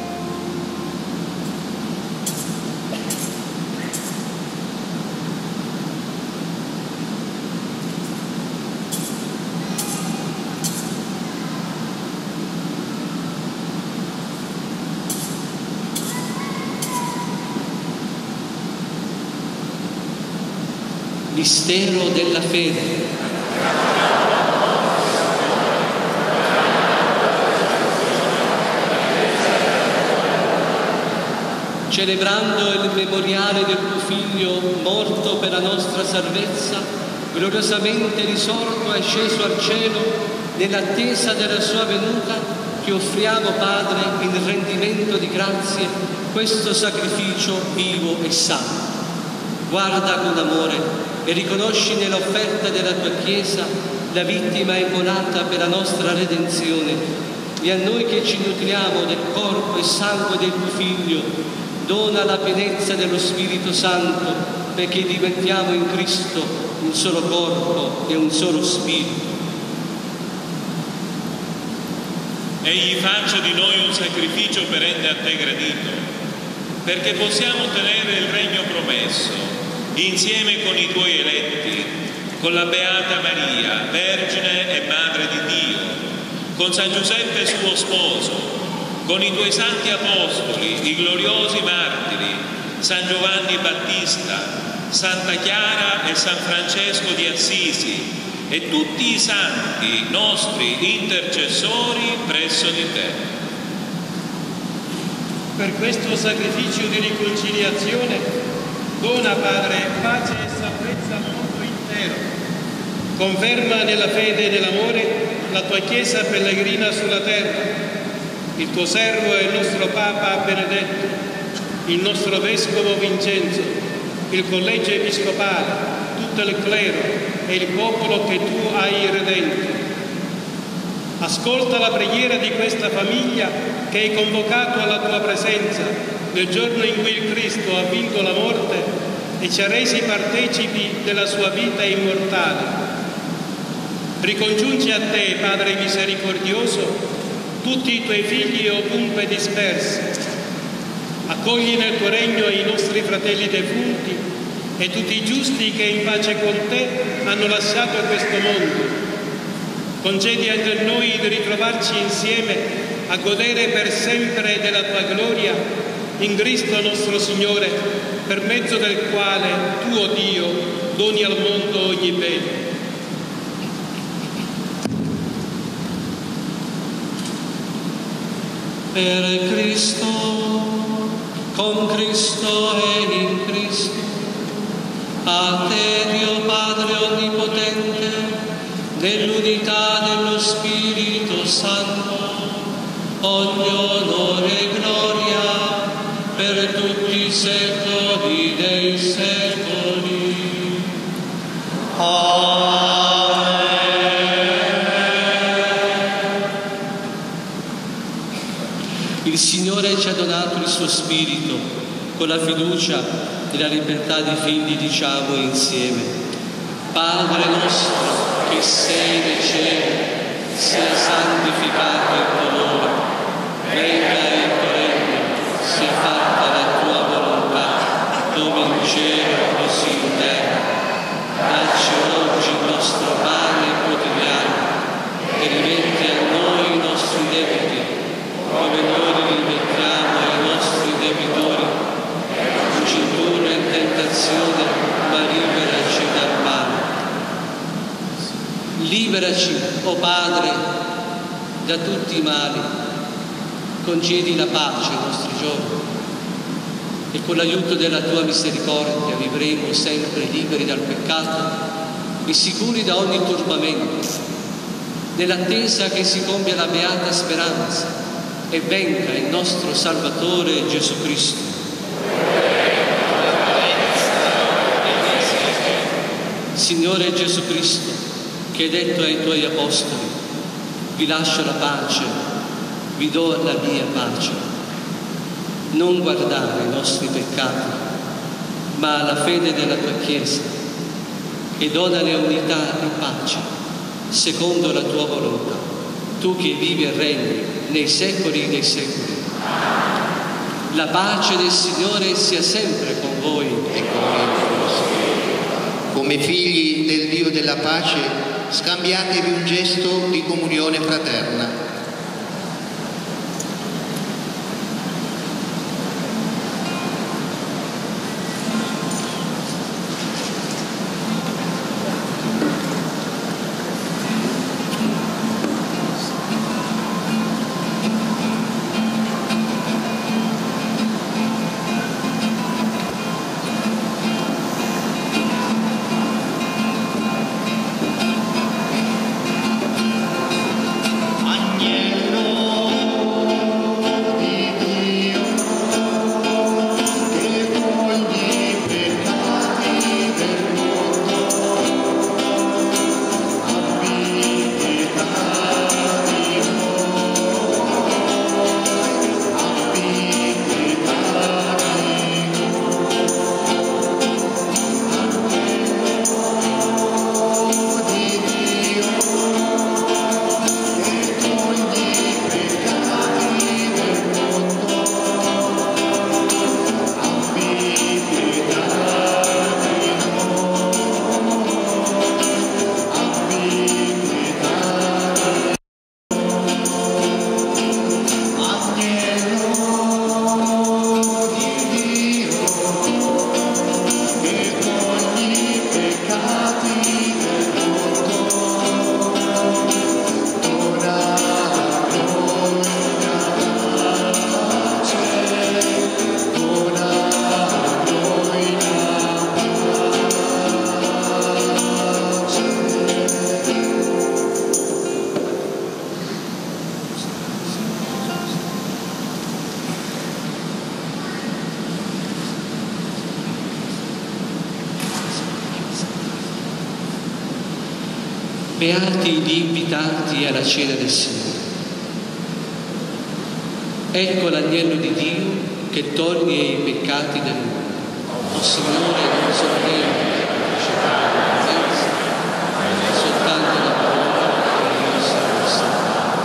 Mistero della fede. Celebrando il memoriale del tuo Figlio morto per la nostra salvezza, gloriosamente risorto e sceso al cielo, nell'attesa della sua venuta, ti offriamo, Padre, in rendimento di grazie, questo sacrificio vivo e santo. Guarda con amore e riconosci nell'offerta della tua Chiesa la vittima immolata per la nostra redenzione, e a noi che ci nutriamo del corpo e sangue del tuo Figlio dona la pienezza dello Spirito Santo, perché diventiamo in Cristo un solo corpo e un solo Spirito. Egli faccia di noi un sacrificio perenne a te gradito, perché possiamo ottenere il regno promesso insieme con i tuoi eletti, con la Beata Maria, Vergine e Madre di Dio, con San Giuseppe suo sposo, con i tuoi santi apostoli, i gloriosi martiri, San Giovanni Battista, Santa Chiara e San Francesco di Assisi e tutti i santi nostri intercessori presso di te. Per questo sacrificio di riconciliazione dona, Padre, pace e salvezza al mondo intero. Conferma nella fede e nell'amore la tua Chiesa pellegrina sulla terra, il tuo servo e il nostro Papa Benedetto, il nostro Vescovo Vincenzo, il Collegio Episcopale, tutto il clero e il popolo che tu hai redento. Ascolta la preghiera di questa famiglia che hai convocato alla tua presenza nel giorno in cui il Cristo ha vinto la morte e ci ha resi partecipi della sua vita immortale. Ricongiungi a te, Padre misericordioso, tutti i tuoi figli ovunque dispersi. Accogli nel tuo regno i nostri fratelli defunti e tutti i giusti che in pace con te hanno lasciato questo mondo. Concedi a noi di ritrovarci insieme a godere per sempre della tua gloria in Cristo nostro Signore, per mezzo del quale tu, o Dio, doni al mondo ogni bene. Per Cristo, con Cristo e in Cristo, a te, Dio Padre Onnipotente, nell'unità dello Spirito Santo, ogni onore e gloria per tutti i secoli dei secoli. Amen. Il Signore ci ha donato il suo Spirito, con la fiducia e la libertà dei figli diciamo insieme: Padre nostro che sei nei cieli, sia santificato il tuo nome, venga il tuo regno, sia fatta la tua volontà, come in cielo così in terra. Dacci oggi il nostro pane quotidiano e rimetti a noi i nostri debiti, come noi li rimettiamo ai nostri debitori. Non ci indurre in tentazione, ma liberaci dal male. Liberaci, o Padre, da tutti i mali. Concedi la pace ai nostri giorni e con l'aiuto della tua misericordia vivremo sempre liberi dal peccato e sicuri da ogni turbamento, nell'attesa che si compia la beata speranza e venga il nostro Salvatore Gesù Cristo. Signore Gesù Cristo, che hai detto ai tuoi apostoli: vi lascio la pace, vi do la mia pace. Non guardare i nostri peccati, ma la fede della tua Chiesa, e donale unità e pace, secondo la tua volontà, tu che vivi e regni nei secoli dei secoli. La pace del Signore sia sempre con voi e con me. Come figli del Dio della pace, scambiatevi un gesto di comunione fraterna. Beati gli invitati alla cena del Signore. Ecco l'agnello di Dio che toglie i peccati del mondo. O Signore, non sono degno di accettare la presenza, ma soltanto la parola che io sarò salvato.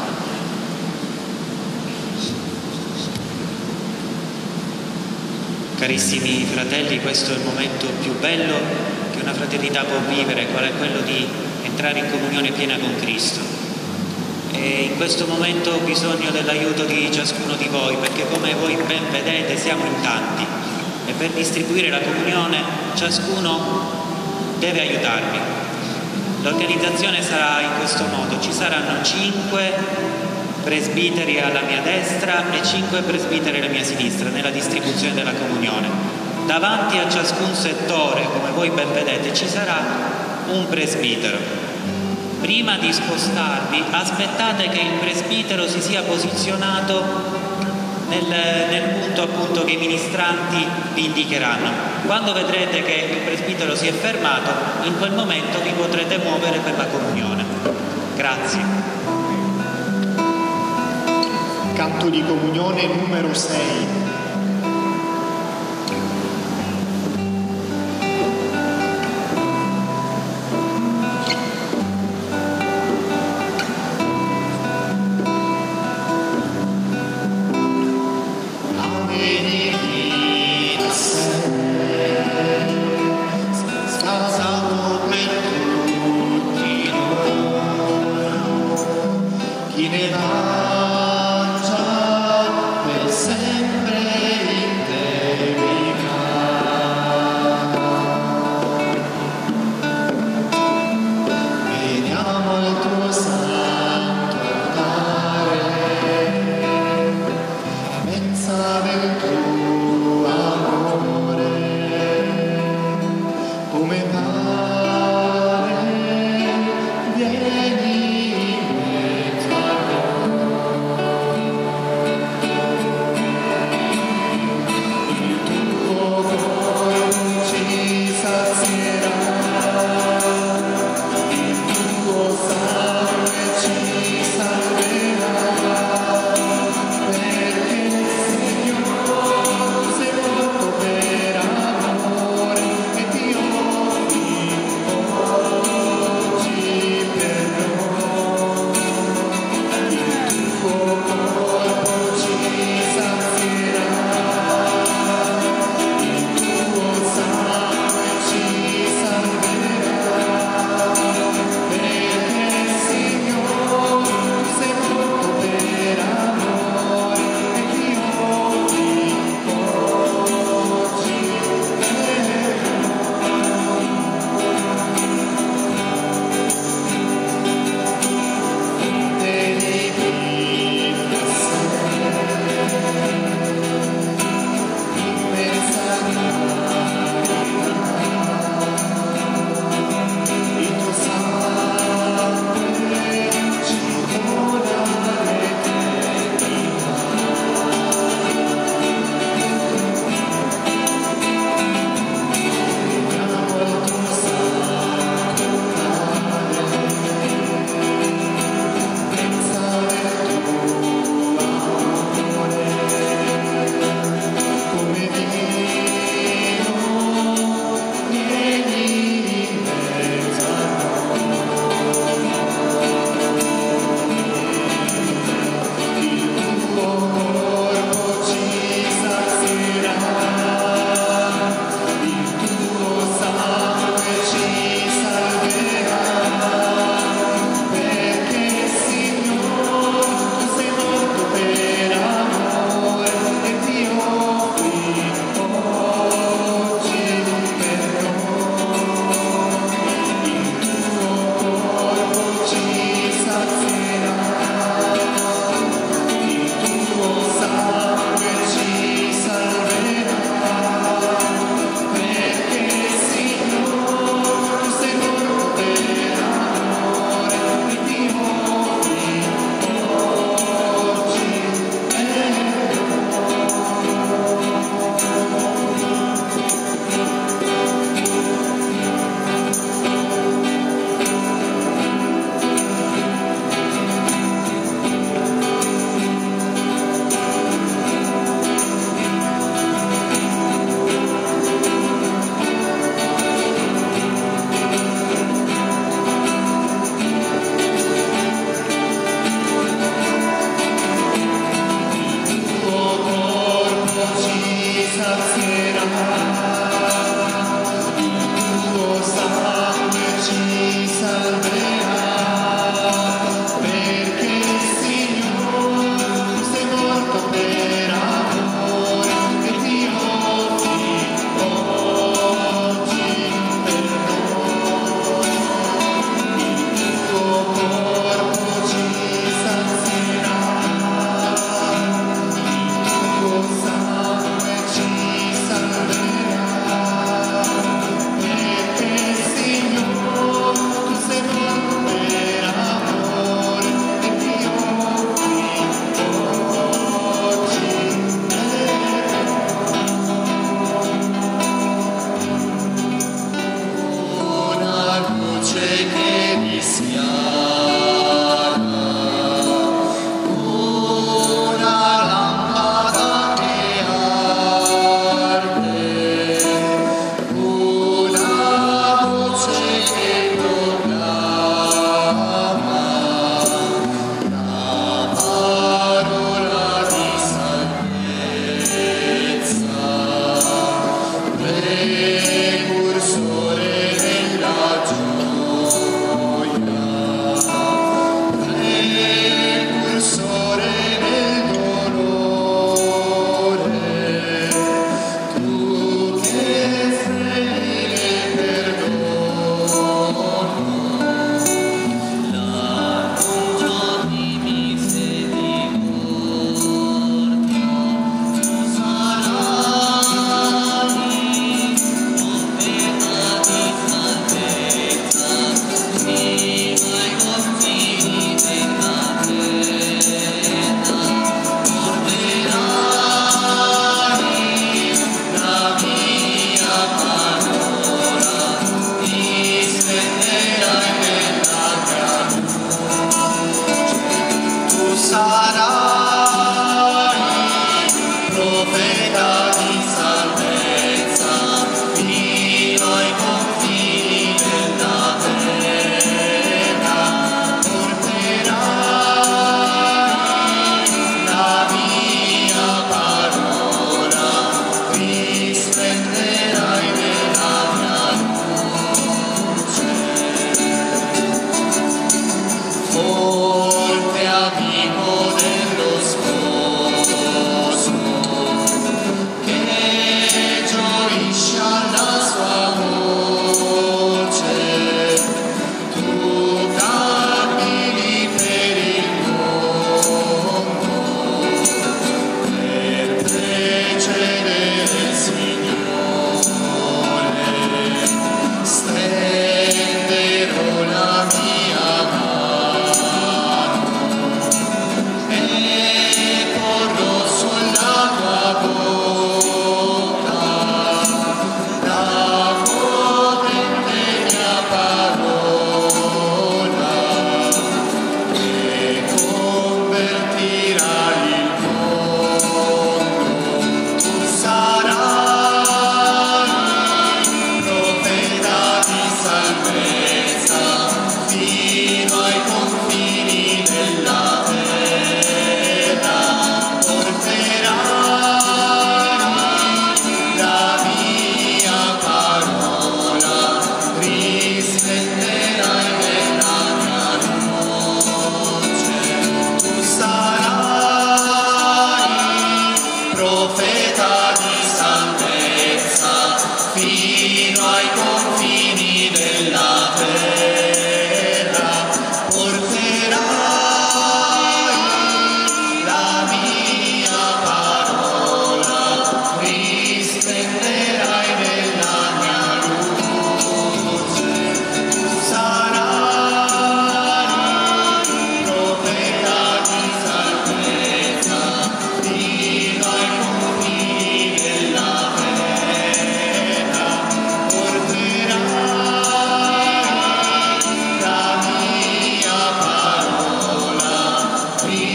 Carissimi fratelli, questo è il momento più bello che una fraternità può vivere, qual è quello di entrare in comunione piena con Cristo. E in questo momento ho bisogno dell'aiuto di ciascuno di voi, perché come voi ben vedete siamo in tanti e per distribuire la comunione ciascuno deve aiutarmi. L'organizzazione sarà in questo modo: ci saranno cinque presbiteri alla mia destra e cinque presbiteri alla mia sinistra nella distribuzione della comunione. Davanti a ciascun settore, come voi ben vedete, ci sarà un presbitero. Prima di spostarvi, aspettate che il presbitero si sia posizionato nel, nel punto appunto che i ministranti vi indicheranno. Quando vedrete che il presbitero si è fermato, in quel momento vi potrete muovere per la comunione. Grazie. canto di comunione numero sei. Vieni in mezzo a noi.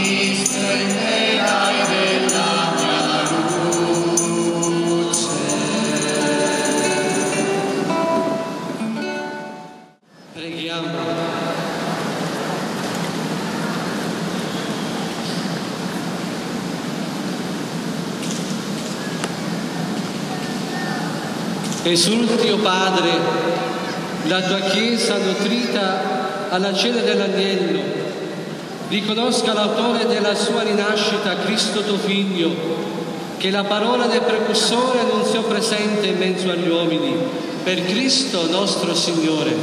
Esulti, o Padre, la tua Chiesa nutrita alla cena dell'Agnello, riconosca l'autore della sua rinascita, Cristo tuo Figlio, che la parola del precursore annunziò presente in mezzo agli uomini, per Cristo nostro Signore.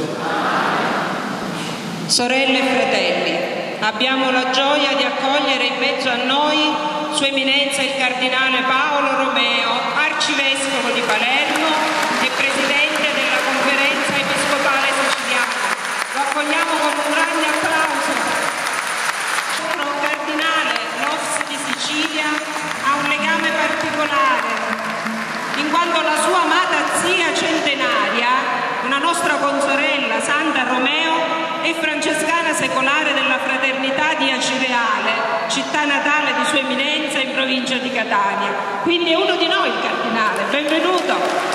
Sorelle e fratelli, abbiamo la gioia di accogliere in mezzo a noi Sua Eminenza il Cardinale Paolo Romeo, Arcivescovo di Palermo e Presidente della Conferenza Episcopale Siciliana. Lo accogliamo con un grande applauso. Il Cardinale Rossi di Sicilia ha un legame particolare, in quanto la sua amata zia centenaria, una nostra consorella, Santa Romeo, è francescana secolare della Fraternità di Acireale, città natale di Sua Eminenza in provincia di Catania. Quindi è uno di noi il Cardinale, benvenuto!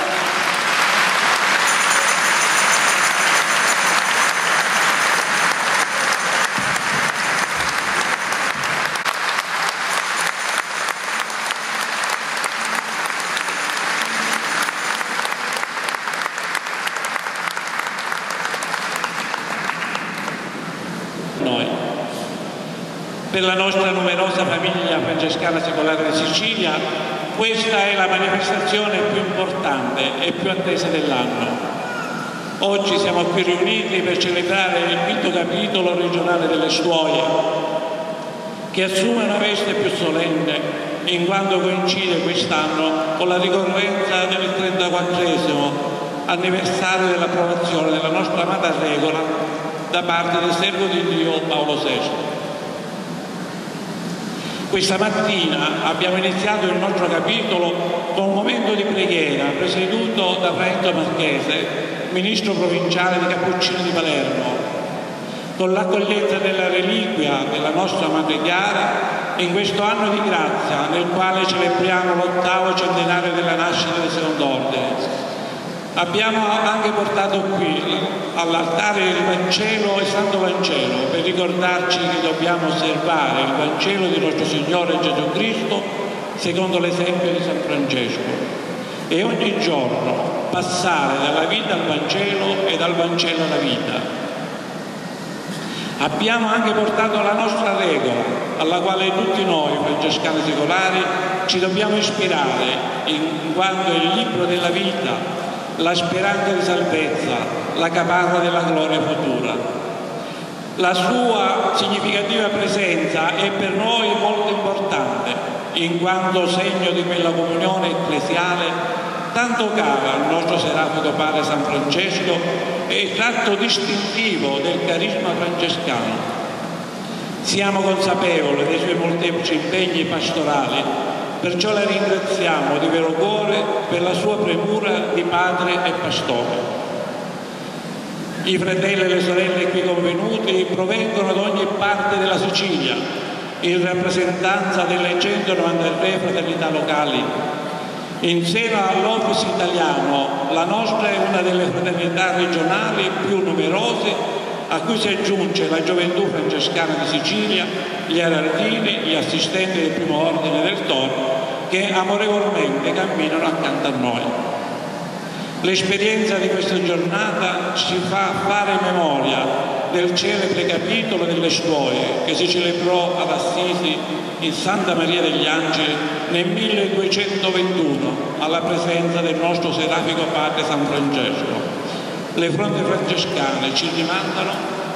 Per la nostra numerosa famiglia francescana secolare di Sicilia, questa è la manifestazione più importante e più attesa dell'anno. Oggi siamo qui riuniti per celebrare il quinto capitolo regionale delle Stuoie, che assume una veste più solenne, in quanto coincide quest'anno con la ricorrenza del trentaquattresimo anniversario dell'approvazione della nostra amata regola da parte del servo di Dio Paolo sesto. Questa mattina abbiamo iniziato il nostro capitolo con un momento di preghiera presieduto da Fra Enzo Marchese, ministro provinciale di Cappuccini di Palermo, con l'accoglienza della reliquia della nostra Madre Chiara in questo anno di grazia nel quale celebriamo l'ottavo centenario della nascita del Secondo Ordine. Abbiamo anche portato qui all'altare il Vangelo e Santo Vangelo per ricordarci che dobbiamo osservare il Vangelo di nostro Signore Gesù Cristo secondo l'esempio di San Francesco e ogni giorno passare dalla vita al Vangelo e dal Vangelo alla vita. Abbiamo anche portato la nostra regola alla quale tutti noi francescani secolari ci dobbiamo ispirare, in quanto è il libro della vita, la speranza di salvezza, la caparra della gloria futura. La sua significativa presenza è per noi molto importante, in quanto segno di quella comunione ecclesiale tanto cara al nostro serafico padre San Francesco e tratto distintivo del carisma francescano. Siamo consapevoli dei suoi molteplici impegni pastorali, perciò la ringraziamo di vero cuore per la sua premura di padre e pastore. I fratelli e le sorelle qui convenuti provengono da ogni parte della Sicilia, in rappresentanza delle centonovantatré fraternità locali. In seno all'Office italiano, la nostra è una delle fraternità regionali più numerose, a cui si aggiunge la Gioventù Francescana di Sicilia, gli Arardini, gli assistenti del Primo Ordine del Toro, che amorevolmente camminano accanto a noi. L'esperienza di questa giornata ci fa fare memoria del celebre capitolo delle Stuoie che si celebrò ad Assisi in Santa Maria degli Angeli nel milleduecentoventuno alla presenza del nostro serafico padre San Francesco. Le fronte francescane ci rimandano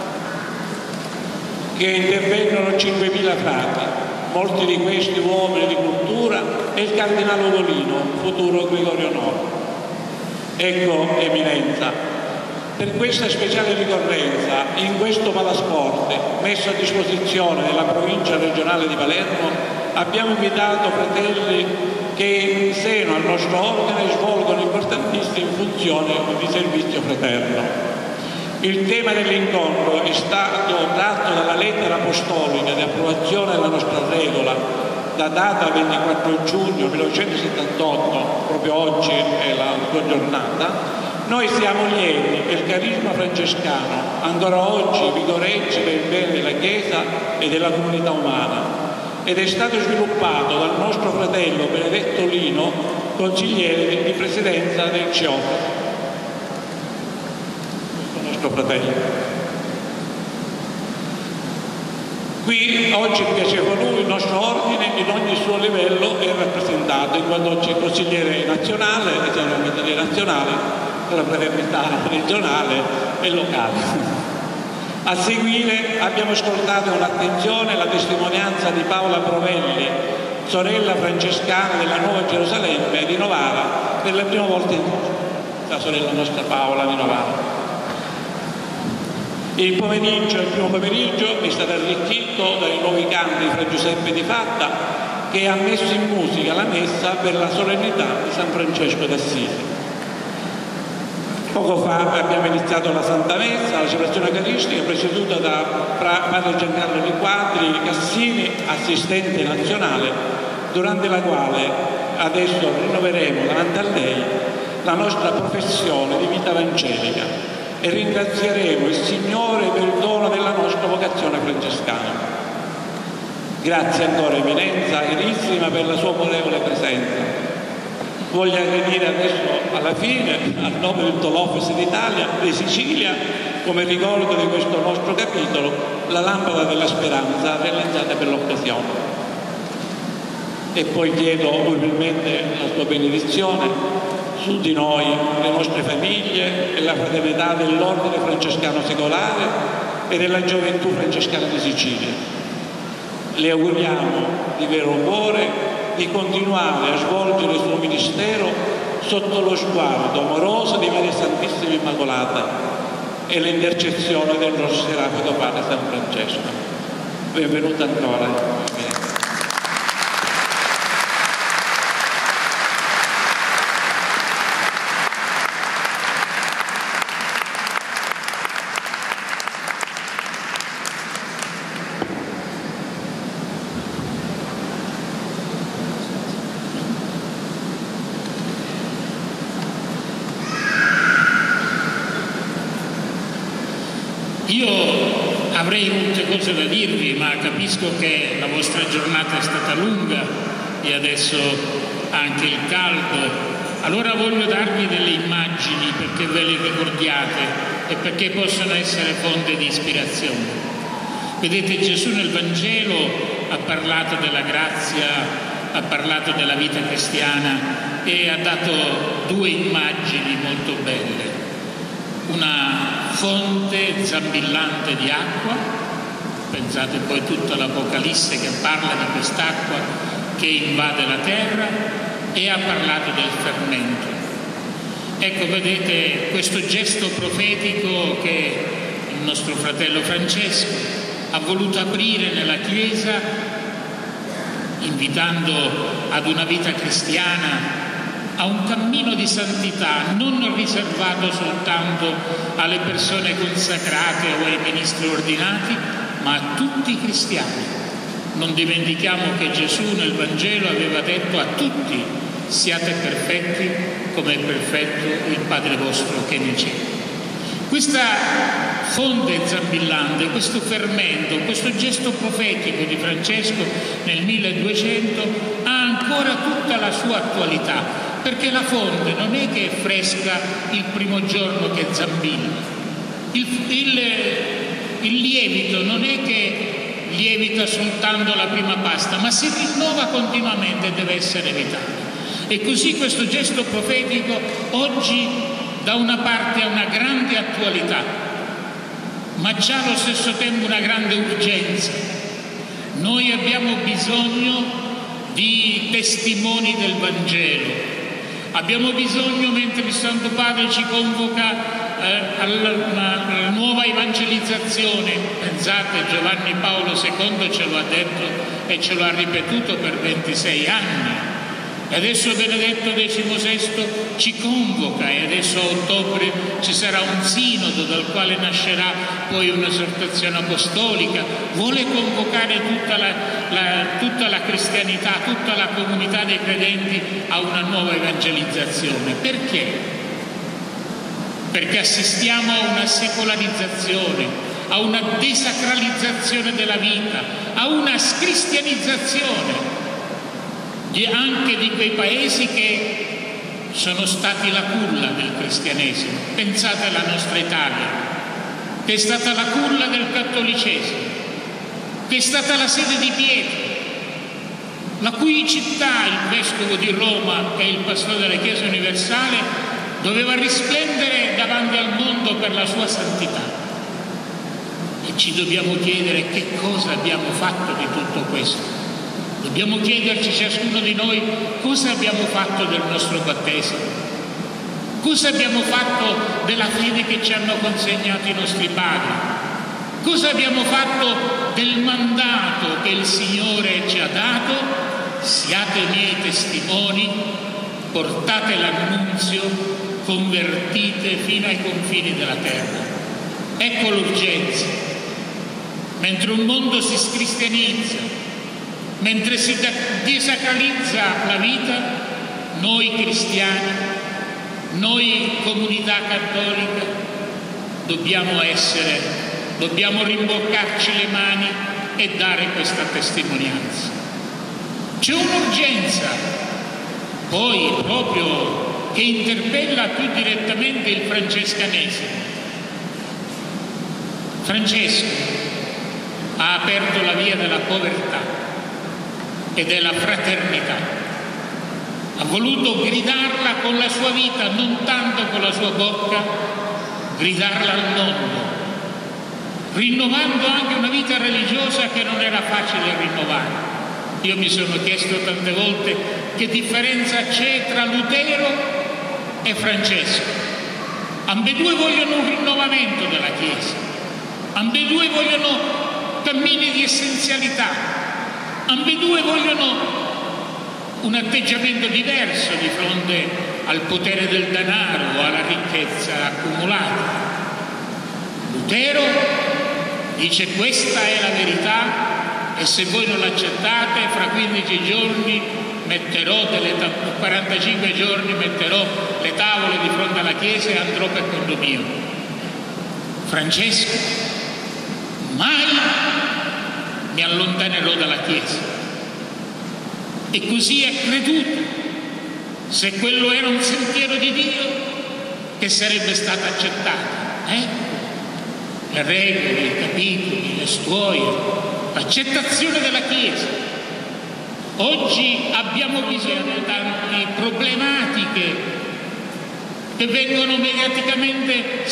che intervennero cinquemila frati, molti di questi uomini di cultura, e il cardinale Ugolino, futuro Gregorio nono. Ecco, Eminenza, per questa speciale ricorrenza, in questo palasport messo a disposizione della provincia regionale di Palermo, abbiamo invitato fratelli che in seno al nostro ordine svolgono importantissime funzioni di servizio fraterno. Il tema dell'incontro è stato dato dalla lettera apostolica di approvazione della nostra regola, datata ventiquattro giugno millenovecentosettantotto, proprio oggi è la sua giornata. Noi siamo lieti che il carisma francescano ancora oggi vigoreggi per il bene della Chiesa e della comunità umana, ed è stato sviluppato dal nostro fratello Benedetto Lino, consigliere di presidenza del C O F. Questo nostro fratello. Qui oggi piaceva a lui, il nostro ordine in ogni suo livello è rappresentato, in quanto oggi è consigliere nazionale, e siamo consiglieri nazionali, la fraternità regionale e locale. A seguire abbiamo ascoltato con attenzione la testimonianza di Paola Provelli, sorella francescana della Nuova Gerusalemme di Novara, per la prima volta in la sorella nostra Paola di Novara. Il pomeriggio, il primo pomeriggio è stato arricchito dai nuovi canti di Fra Giuseppe di Fatta, che ha messo in musica la messa per la solennità di San Francesco d'Assisi. Poco fa abbiamo iniziato la Santa Messa, la celebrazione eucaristica, presieduta da Padre Giancarlo Di Quadri Cassini, assistente nazionale, durante la quale adesso rinnoveremo davanti a lei la nostra professione di vita evangelica e ringrazieremo il Signore per il dono della nostra vocazione francescana. Grazie ancora Eminenza Carissima per la sua onorevole presenza. Voglio aggredire adesso alla fine, a nome del Tolofes d'Italia, di Sicilia, come ricordo di questo nostro capitolo, la lampada della speranza realizzata per l'occasione. E poi chiedo umilmente la sua benedizione su di noi, le nostre famiglie e la fraternità dell'ordine francescano secolare e della gioventù francescana di Sicilia. Le auguriamo di vero cuore di continuare a svolgere il suo ministero sotto lo sguardo amoroso di Maria Santissima Immacolata e l'intercessione del nostro serafico Padre San Francesco. Benvenuta ancora. Avrei molte cose da dirvi, ma capisco che la vostra giornata è stata lunga e adesso anche il caldo. Allora voglio darvi delle immagini perché ve le ricordiate e perché possono essere fonte di ispirazione. Vedete, Gesù nel Vangelo ha parlato della grazia, ha parlato della vita cristiana e ha dato due immagini molto belle. Una fonte zambillante di acqua, pensate poi tutta l'Apocalisse che parla di quest'acqua che invade la terra, e ha parlato del fermento. Ecco, vedete questo gesto profetico che il nostro fratello Francesco ha voluto aprire nella Chiesa, invitando ad una vita cristiana, a un cammino di santità non riservato soltanto alle persone consacrate o ai ministri ordinati, ma a tutti i cristiani. Non dimentichiamo che Gesù nel Vangelo aveva detto a tutti: siate perfetti come è perfetto il Padre vostro che è nei cieli. Questa fonte zambillante, questo fermento, questo gesto profetico di Francesco nel milleduecento ha ancora tutta la sua attualità, perché la fonte non è che è fresca il primo giorno che zambilla, il, il, il lievito non è che lievita soltanto la prima pasta, ma si rinnova continuamente e deve essere evitato. E così questo gesto profetico oggi da una parte ha una grande attualità, ma c'ha allo stesso tempo una grande urgenza. Noi abbiamo bisogno di testimoni del Vangelo. Abbiamo bisogno, mentre il Santo Padre ci convoca eh, alla, una, alla nuova evangelizzazione, pensate, Giovanni Paolo secondo ce lo ha detto e ce lo ha ripetuto per ventisei anni, E adesso Benedetto diciannovesimo ci convoca, e adesso a ottobre ci sarà un sinodo dal quale nascerà poi un'esortazione apostolica. Vuole convocare tutta la, la, tutta la cristianità, tutta la comunità dei credenti a una nuova evangelizzazione. Perché? Perché assistiamo a una secolarizzazione, a una desacralizzazione della vita, a una scristianizzazione anche di quei paesi che sono stati la culla del cristianesimo. Pensate alla nostra Italia, che è stata la culla del cattolicesimo, che è stata la sede di Pietro, la cui città il vescovo di Roma, che è il pastore della Chiesa universale, doveva risplendere davanti al mondo per la sua santità. E ci dobbiamo chiedere che cosa abbiamo fatto di tutto questo. Dobbiamo chiederci ciascuno di noi cosa abbiamo fatto del nostro battesimo, cosa abbiamo fatto della fede che ci hanno consegnato i nostri padri, cosa abbiamo fatto del mandato che il Signore ci ha dato: siate miei testimoni, portate l'annunzio, convertite fino ai confini della terra. Ecco l'urgenza. Mentre un mondo si scristianizza, mentre si desacralizza la vita, noi cristiani, noi comunità cattolica, dobbiamo essere, dobbiamo rimboccarci le mani e dare questa testimonianza. C'è un'urgenza, poi proprio, che interpella più direttamente il francescanesimo. Francesco ha aperto la via della povertà e della fraternità. Ha voluto gridarla con la sua vita, non tanto con la sua bocca, gridarla al mondo, rinnovando anche una vita religiosa che non era facile rinnovare. Io mi sono chiesto tante volte che differenza c'è tra Lutero e Francesco. Ambedue vogliono un rinnovamento della Chiesa, ambedue vogliono cammini di essenzialità, ambedue vogliono un atteggiamento diverso di fronte al potere del denaro o alla ricchezza accumulata. Lutero dice: questa è la verità e se voi non l'accettate, fra quindici giorni metterò delle quarantacinque giorni metterò le tavole di fronte alla Chiesa e andrò per conto mio. Francesco: mai mi allontanerò dalla Chiesa. E così è creduto. Se quello era un sentiero di Dio, che sarebbe stato accettato. Ecco le regole, i capitoli, le storie, l'accettazione della Chiesa. Oggi abbiamo bisogno di tante problematiche che vengono mediaticamente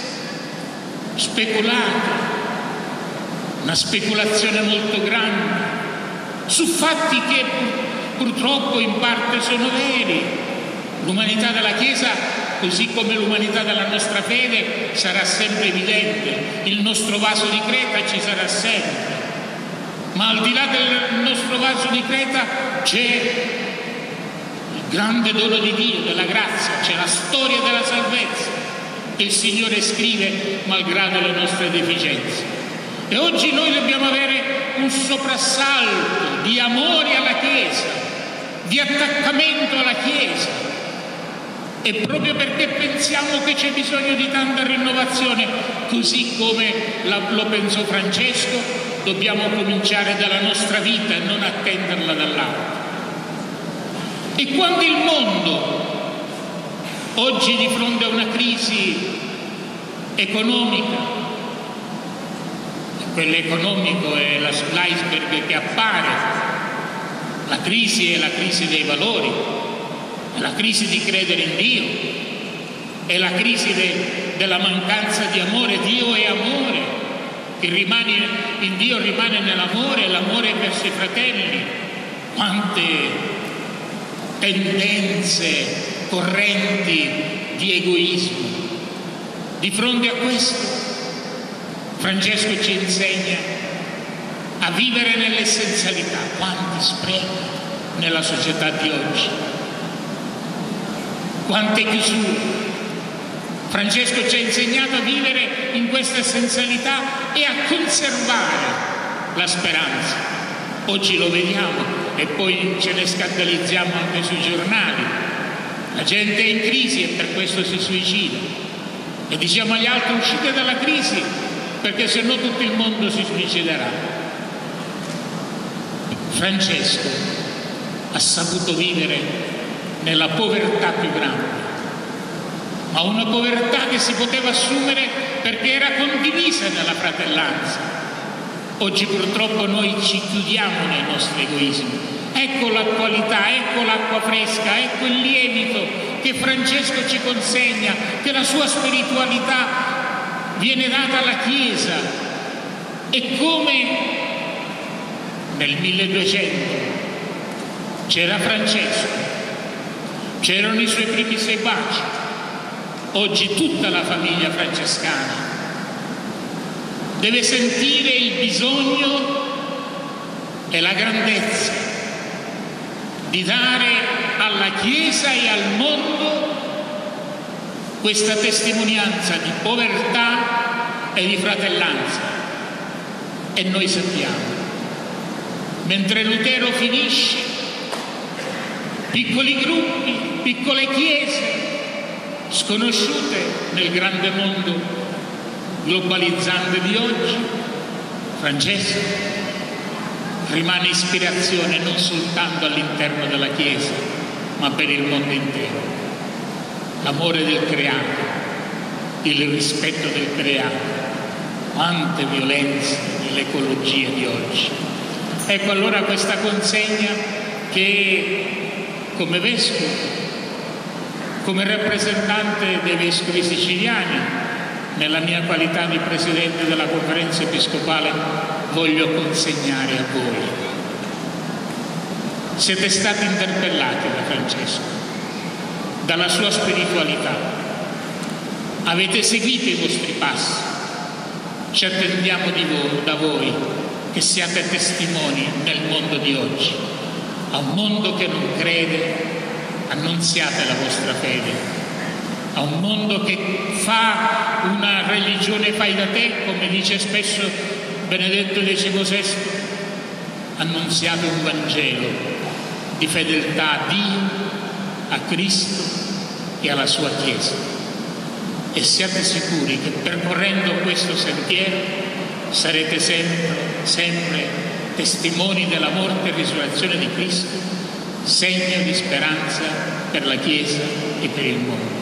speculate, una speculazione molto grande su fatti che purtroppo in parte sono veri. L'umanità della Chiesa, così come l'umanità della nostra fede, sarà sempre evidente. Il nostro vaso di Creta ci sarà sempre, ma al di là del nostro vaso di Creta c'è il grande dono di Dio, della grazia, c'è la storia della salvezza che il Signore scrive malgrado le nostre deficienze. E oggi noi dobbiamo avere un soprassalto di amore alla Chiesa, di attaccamento alla Chiesa, e proprio perché pensiamo che c'è bisogno di tanta rinnovazione, così come lo pensò Francesco, dobbiamo cominciare dalla nostra vita e non attenderla dall'alto. E quando il mondo oggi di fronte a una crisi economica, quello economico è l'iceberg che appare, la crisi è la crisi dei valori, è la crisi di credere in Dio, è la crisi de, della mancanza di amore. Dio è amore, che rimane in Dio rimane nell'amore, l'amore verso i fratelli. Quante tendenze, correnti di egoismo. Di fronte a questo Francesco ci insegna a vivere nell'essenzialità. Quanti sprechi, nella società di oggi. Quante chiusure! Francesco ci ha insegnato a vivere in questa essenzialità e a conservare la speranza. Oggi lo vediamo e poi ce ne scandalizziamo anche sui giornali. La gente è in crisi e per questo si suicida. E diciamo agli altri: uscite dalla crisi, perché se no tutto il mondo si suiciderà. Francesco ha saputo vivere nella povertà più grande, ma una povertà che si poteva assumere perché era condivisa nella fratellanza. Oggi purtroppo noi ci chiudiamo nei nostri egoismi. Ecco l'attualità, ecco l'acqua fresca, ecco il lievito che Francesco ci consegna, che la sua spiritualità viene data alla Chiesa. E come nel milleduecento c'era Francesco, c'erano i suoi primi sei baci, oggi tutta la famiglia francescana deve sentire il bisogno e la grandezza di dare alla Chiesa e al mondo questa testimonianza di povertà e di fratellanza. E noi sappiamo, mentre Lutero finisce, piccoli gruppi, piccole chiese sconosciute nel grande mondo globalizzante di oggi, Francesco rimane ispirazione non soltanto all'interno della Chiesa, ma per il mondo intero. L'amore del creato, il rispetto del creato, quante violenze nell'ecologia di oggi. Ecco allora questa consegna che come vescovo, come rappresentante dei vescovi siciliani, nella mia qualità di Presidente della Conferenza Episcopale, voglio consegnare a voi. Siete stati interpellati da Francesco, dalla sua spiritualità. Avete seguito i vostri passi. Ci attendiamo di voi, da voi che siate testimoni nel mondo di oggi. A un mondo che non crede, annunziate la vostra fede. A un mondo che fa una religione fai da te, come dice spesso Benedetto diciannovesimo, annunziate un Vangelo di fedeltà a Dio, a Cristo e alla sua Chiesa. E siate sicuri che percorrendo questo sentiero sarete sempre, sempre testimoni della morte e risurrezione di Cristo, segno di speranza per la Chiesa e per il mondo.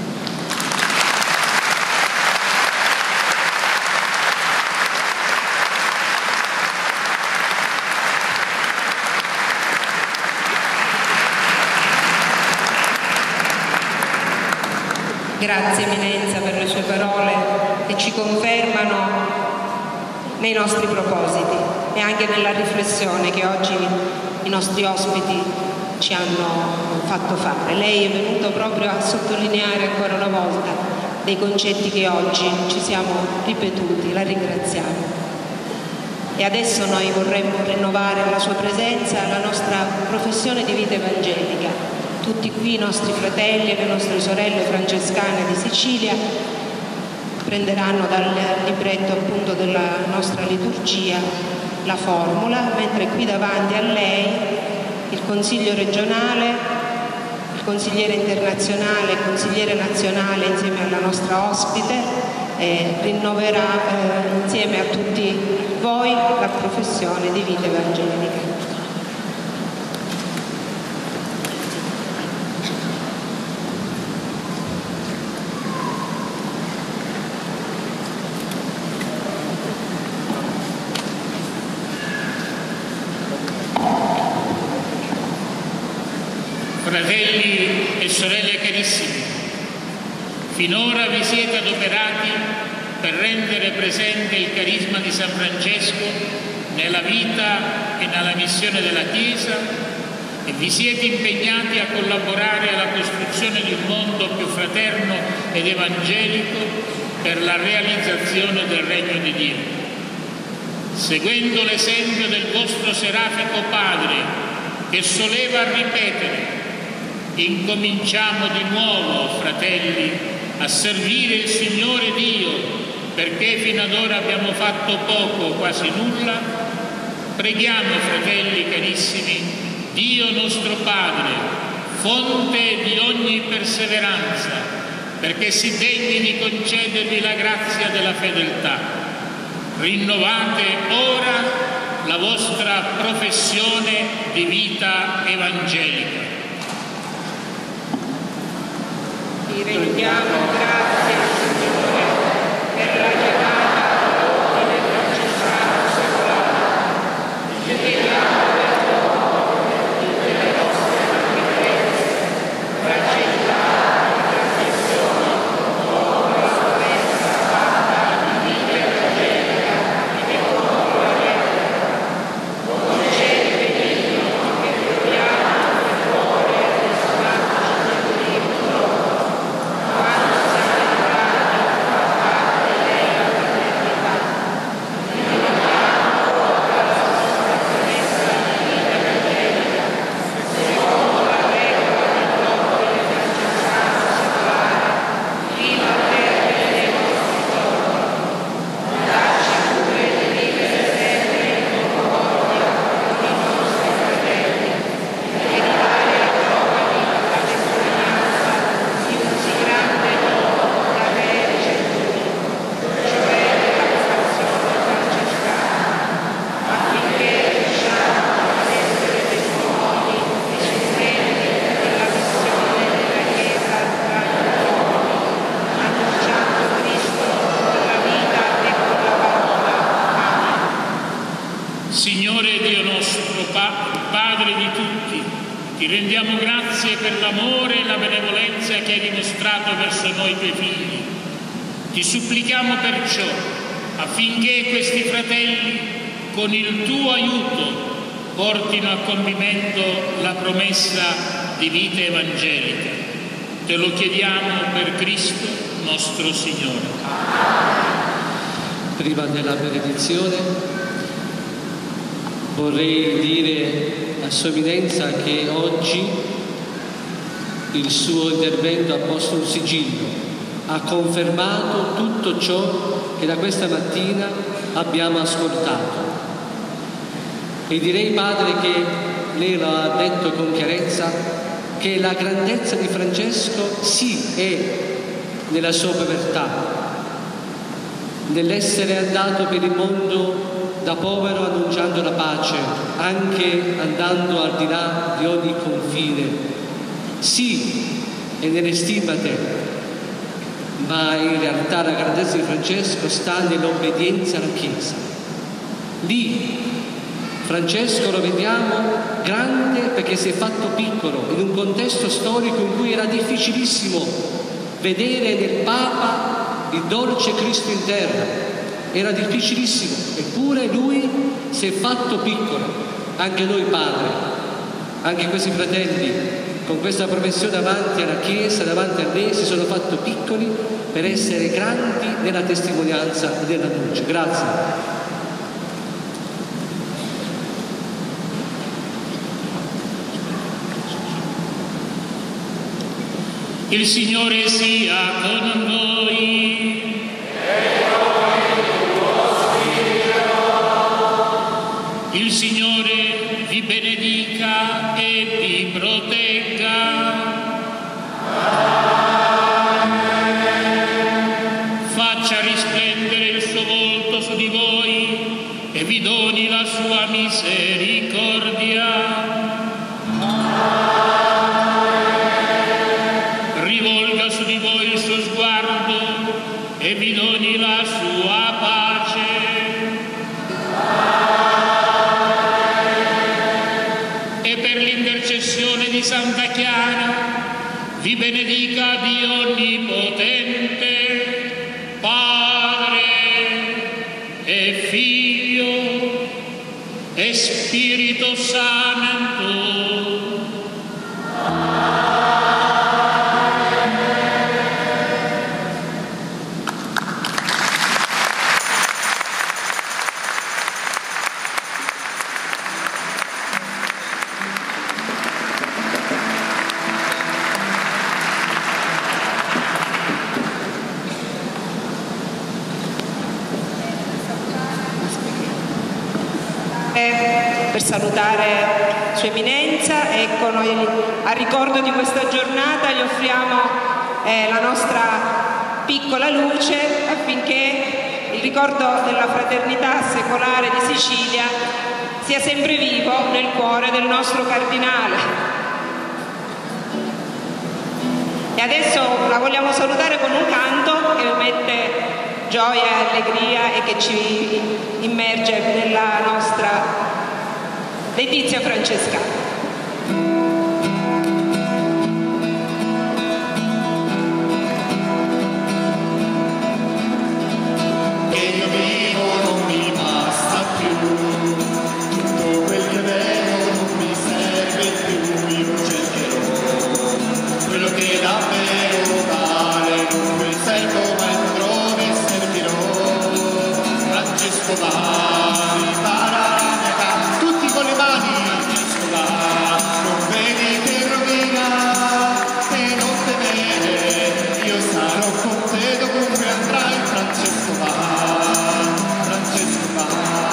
Grazie Eminenza per le sue parole che ci confermano nei nostri propositi e anche nella riflessione che oggi i nostri ospiti ci hanno fatto fare. Lei è venuto proprio a sottolineare ancora una volta dei concetti che oggi ci siamo ripetuti, la ringraziamo. E adesso noi vorremmo rinnovare la sua presenza, la nostra professione di vita evangelica. Tutti qui i nostri fratelli e le nostre sorelle francescane di Sicilia prenderanno dal libretto appunto della nostra liturgia la formula, mentre qui davanti a lei il Consiglio regionale, il consigliere internazionale, il consigliere nazionale insieme alla nostra ospite eh, rinnoverà eh, insieme a tutti voi la professione di vita evangelica. Fratelli e sorelle carissimi, finora vi siete adoperati per rendere presente il carisma di San Francesco nella vita e nella missione della Chiesa e vi siete impegnati a collaborare alla costruzione di un mondo più fraterno ed evangelico per la realizzazione del Regno di Dio. Seguendo l'esempio del vostro serafico Padre, che soleva ripetere: incominciamo di nuovo, fratelli, a servire il Signore Dio, perché fino ad ora abbiamo fatto poco, quasi nulla. Preghiamo, fratelli carissimi, Dio nostro Padre, fonte di ogni perseveranza, perché si degni di concedervi la grazia della fedeltà. Rinnovate ora la vostra professione di vita evangelica. Ti rendiamo grazie, Signore, per la chiamata all'ordine francescano secolare. Ti chiediamo perdono per tutte le nostre differenze, fragilità, trasgressioni, come solenza, fatta di vita evangelica, di concordia. Concedi benigno che proviamo nel cuore del Santo Cittadino, quando siamo entrati a parte della fraternità. Ti chiediamo ora la nostra promessa di vita evangelica, secondo la regola dell'ordine francescano secolare, fino al termine dei nostri giorni. Dacci pure di vivere sempre in concordia con i nostri fratelli e di dare ai giovani la testimonianza di un sì grande dono da avere ricevuto, cioè della vocazione francescana, affinché riusciamo ad essere testimoni e strumenti della missione della Chiesa tra gli uomini, annunciando Cristo con la vita e con la parola. Amen. Signore Dio nostro, pa- Padre di tutti, ti rendiamo grazie per l'amore e la benevolenza che hai dimostrato verso noi tuoi figli. Ti supplichiamo perciò affinché questi fratelli, con il tuo aiuto, portino a compimento la promessa di vita evangelica. Te lo chiediamo per Cristo nostro Signore. Prima della benedizione vorrei dire a Sua Eminenza che oggi il suo intervento ha posto un sigillo, ha confermato tutto ciò che da questa mattina abbiamo ascoltato. E direi, Padre, che lei lo ha detto con chiarezza, che la grandezza di Francesco sì è nella sua povertà, nell'essere andato per il mondo da povero annunciando la pace, anche andando al di là di ogni confine. Sì, è nelle stimate, ma in realtà la grandezza di Francesco sta nell'obbedienza alla Chiesa. Lì Francesco lo vediamo grande perché si è fatto piccolo in un contesto storico in cui era difficilissimo vedere nel Papa il dolce Cristo in terra. Era difficilissimo, eppure lui si è fatto piccolo. Anche noi, Padre, anche questi fratelli, con questa professione davanti alla Chiesa, davanti a lei, si sono fatti piccoli per essere grandi nella testimonianza della luce. Grazie. Il Signore sia con voi. Il Signore vi benedica e vi protegga. Faccia risplendere il suo volto su di voi e vi doni la sua misericordia. Rivolga su di voi il suo sguardo e vi doni la sua pace. E per l'intercessione di Santa Chiara vi benedica Dio Onnipotente, Padre e Figlio e Spirito Santo. salutare Sua Eminenza. Ecco, noi a ricordo di questa giornata gli offriamo eh, la nostra piccola luce affinché il ricordo della fraternità secolare di Sicilia sia sempre vivo nel cuore del nostro cardinale. E adesso la vogliamo salutare con un canto che mette gioia e allegria e che ci immerge nella nostra letizia francescana. Tutti con le mani, non vedi che rovina e non temere, io sarò con te dovunque andrai. Francesco va, Francesco va,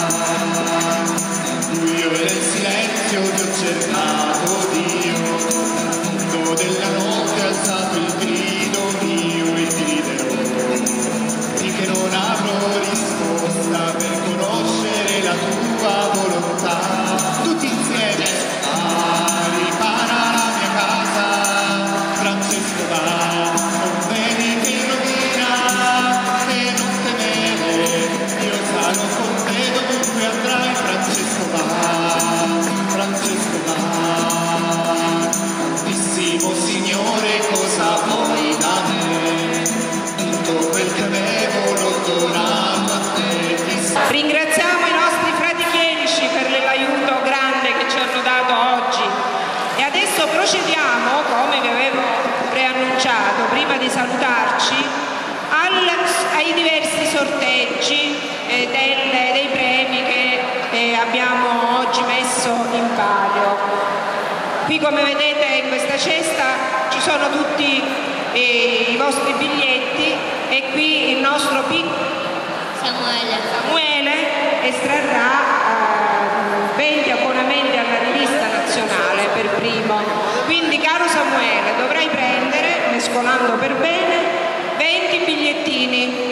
buio e nel silenzio ti ho cercato Dio, mondo della notte ha alzato il grido mio e ti riderò, finché non avrò risposta per conoscere la tua volontà. Tutti insieme a ripara la mia casa. Francesco va, non vedi che rovina e non temere, io sarò con te dovunque andrai. Francesco va, Francesco va, altissimo Signore, cosa vuoi da me? Tutto quel che avevo l'ho donato a te. Ringraziamo i nostri frati chierici per l'aiuto grande che ci hanno dato oggi e adesso procediamo, come vi avevo preannunciato prima di salutarci, al, ai diversi sorteggi eh, del, dei premi che eh, abbiamo oggi messo in palio. Qui, come vedete, in questa cesta ci sono tutti eh, i vostri biglietti e qui il nostro piccolo Samuele. Samuele estrarrà eh, venti abbonamenti alla rivista nazionale per primo. Quindi, caro Samuele, dovrai prendere, mescolando per bene, venti bigliettini.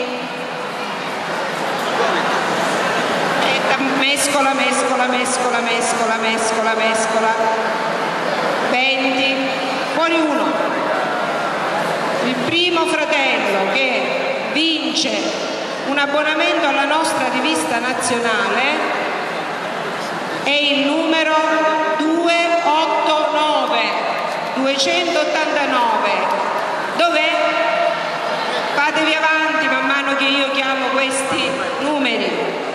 E mescola, mescola, mescola, mescola, mescola, mescola. venti. Fuori uno. Il primo fratello che vince un abbonamento alla nostra rivista nazionale è il numero duecentottantanove. duecentottantanove. Dov'è? Fatevi avanti man mano che io chiamo questi numeri.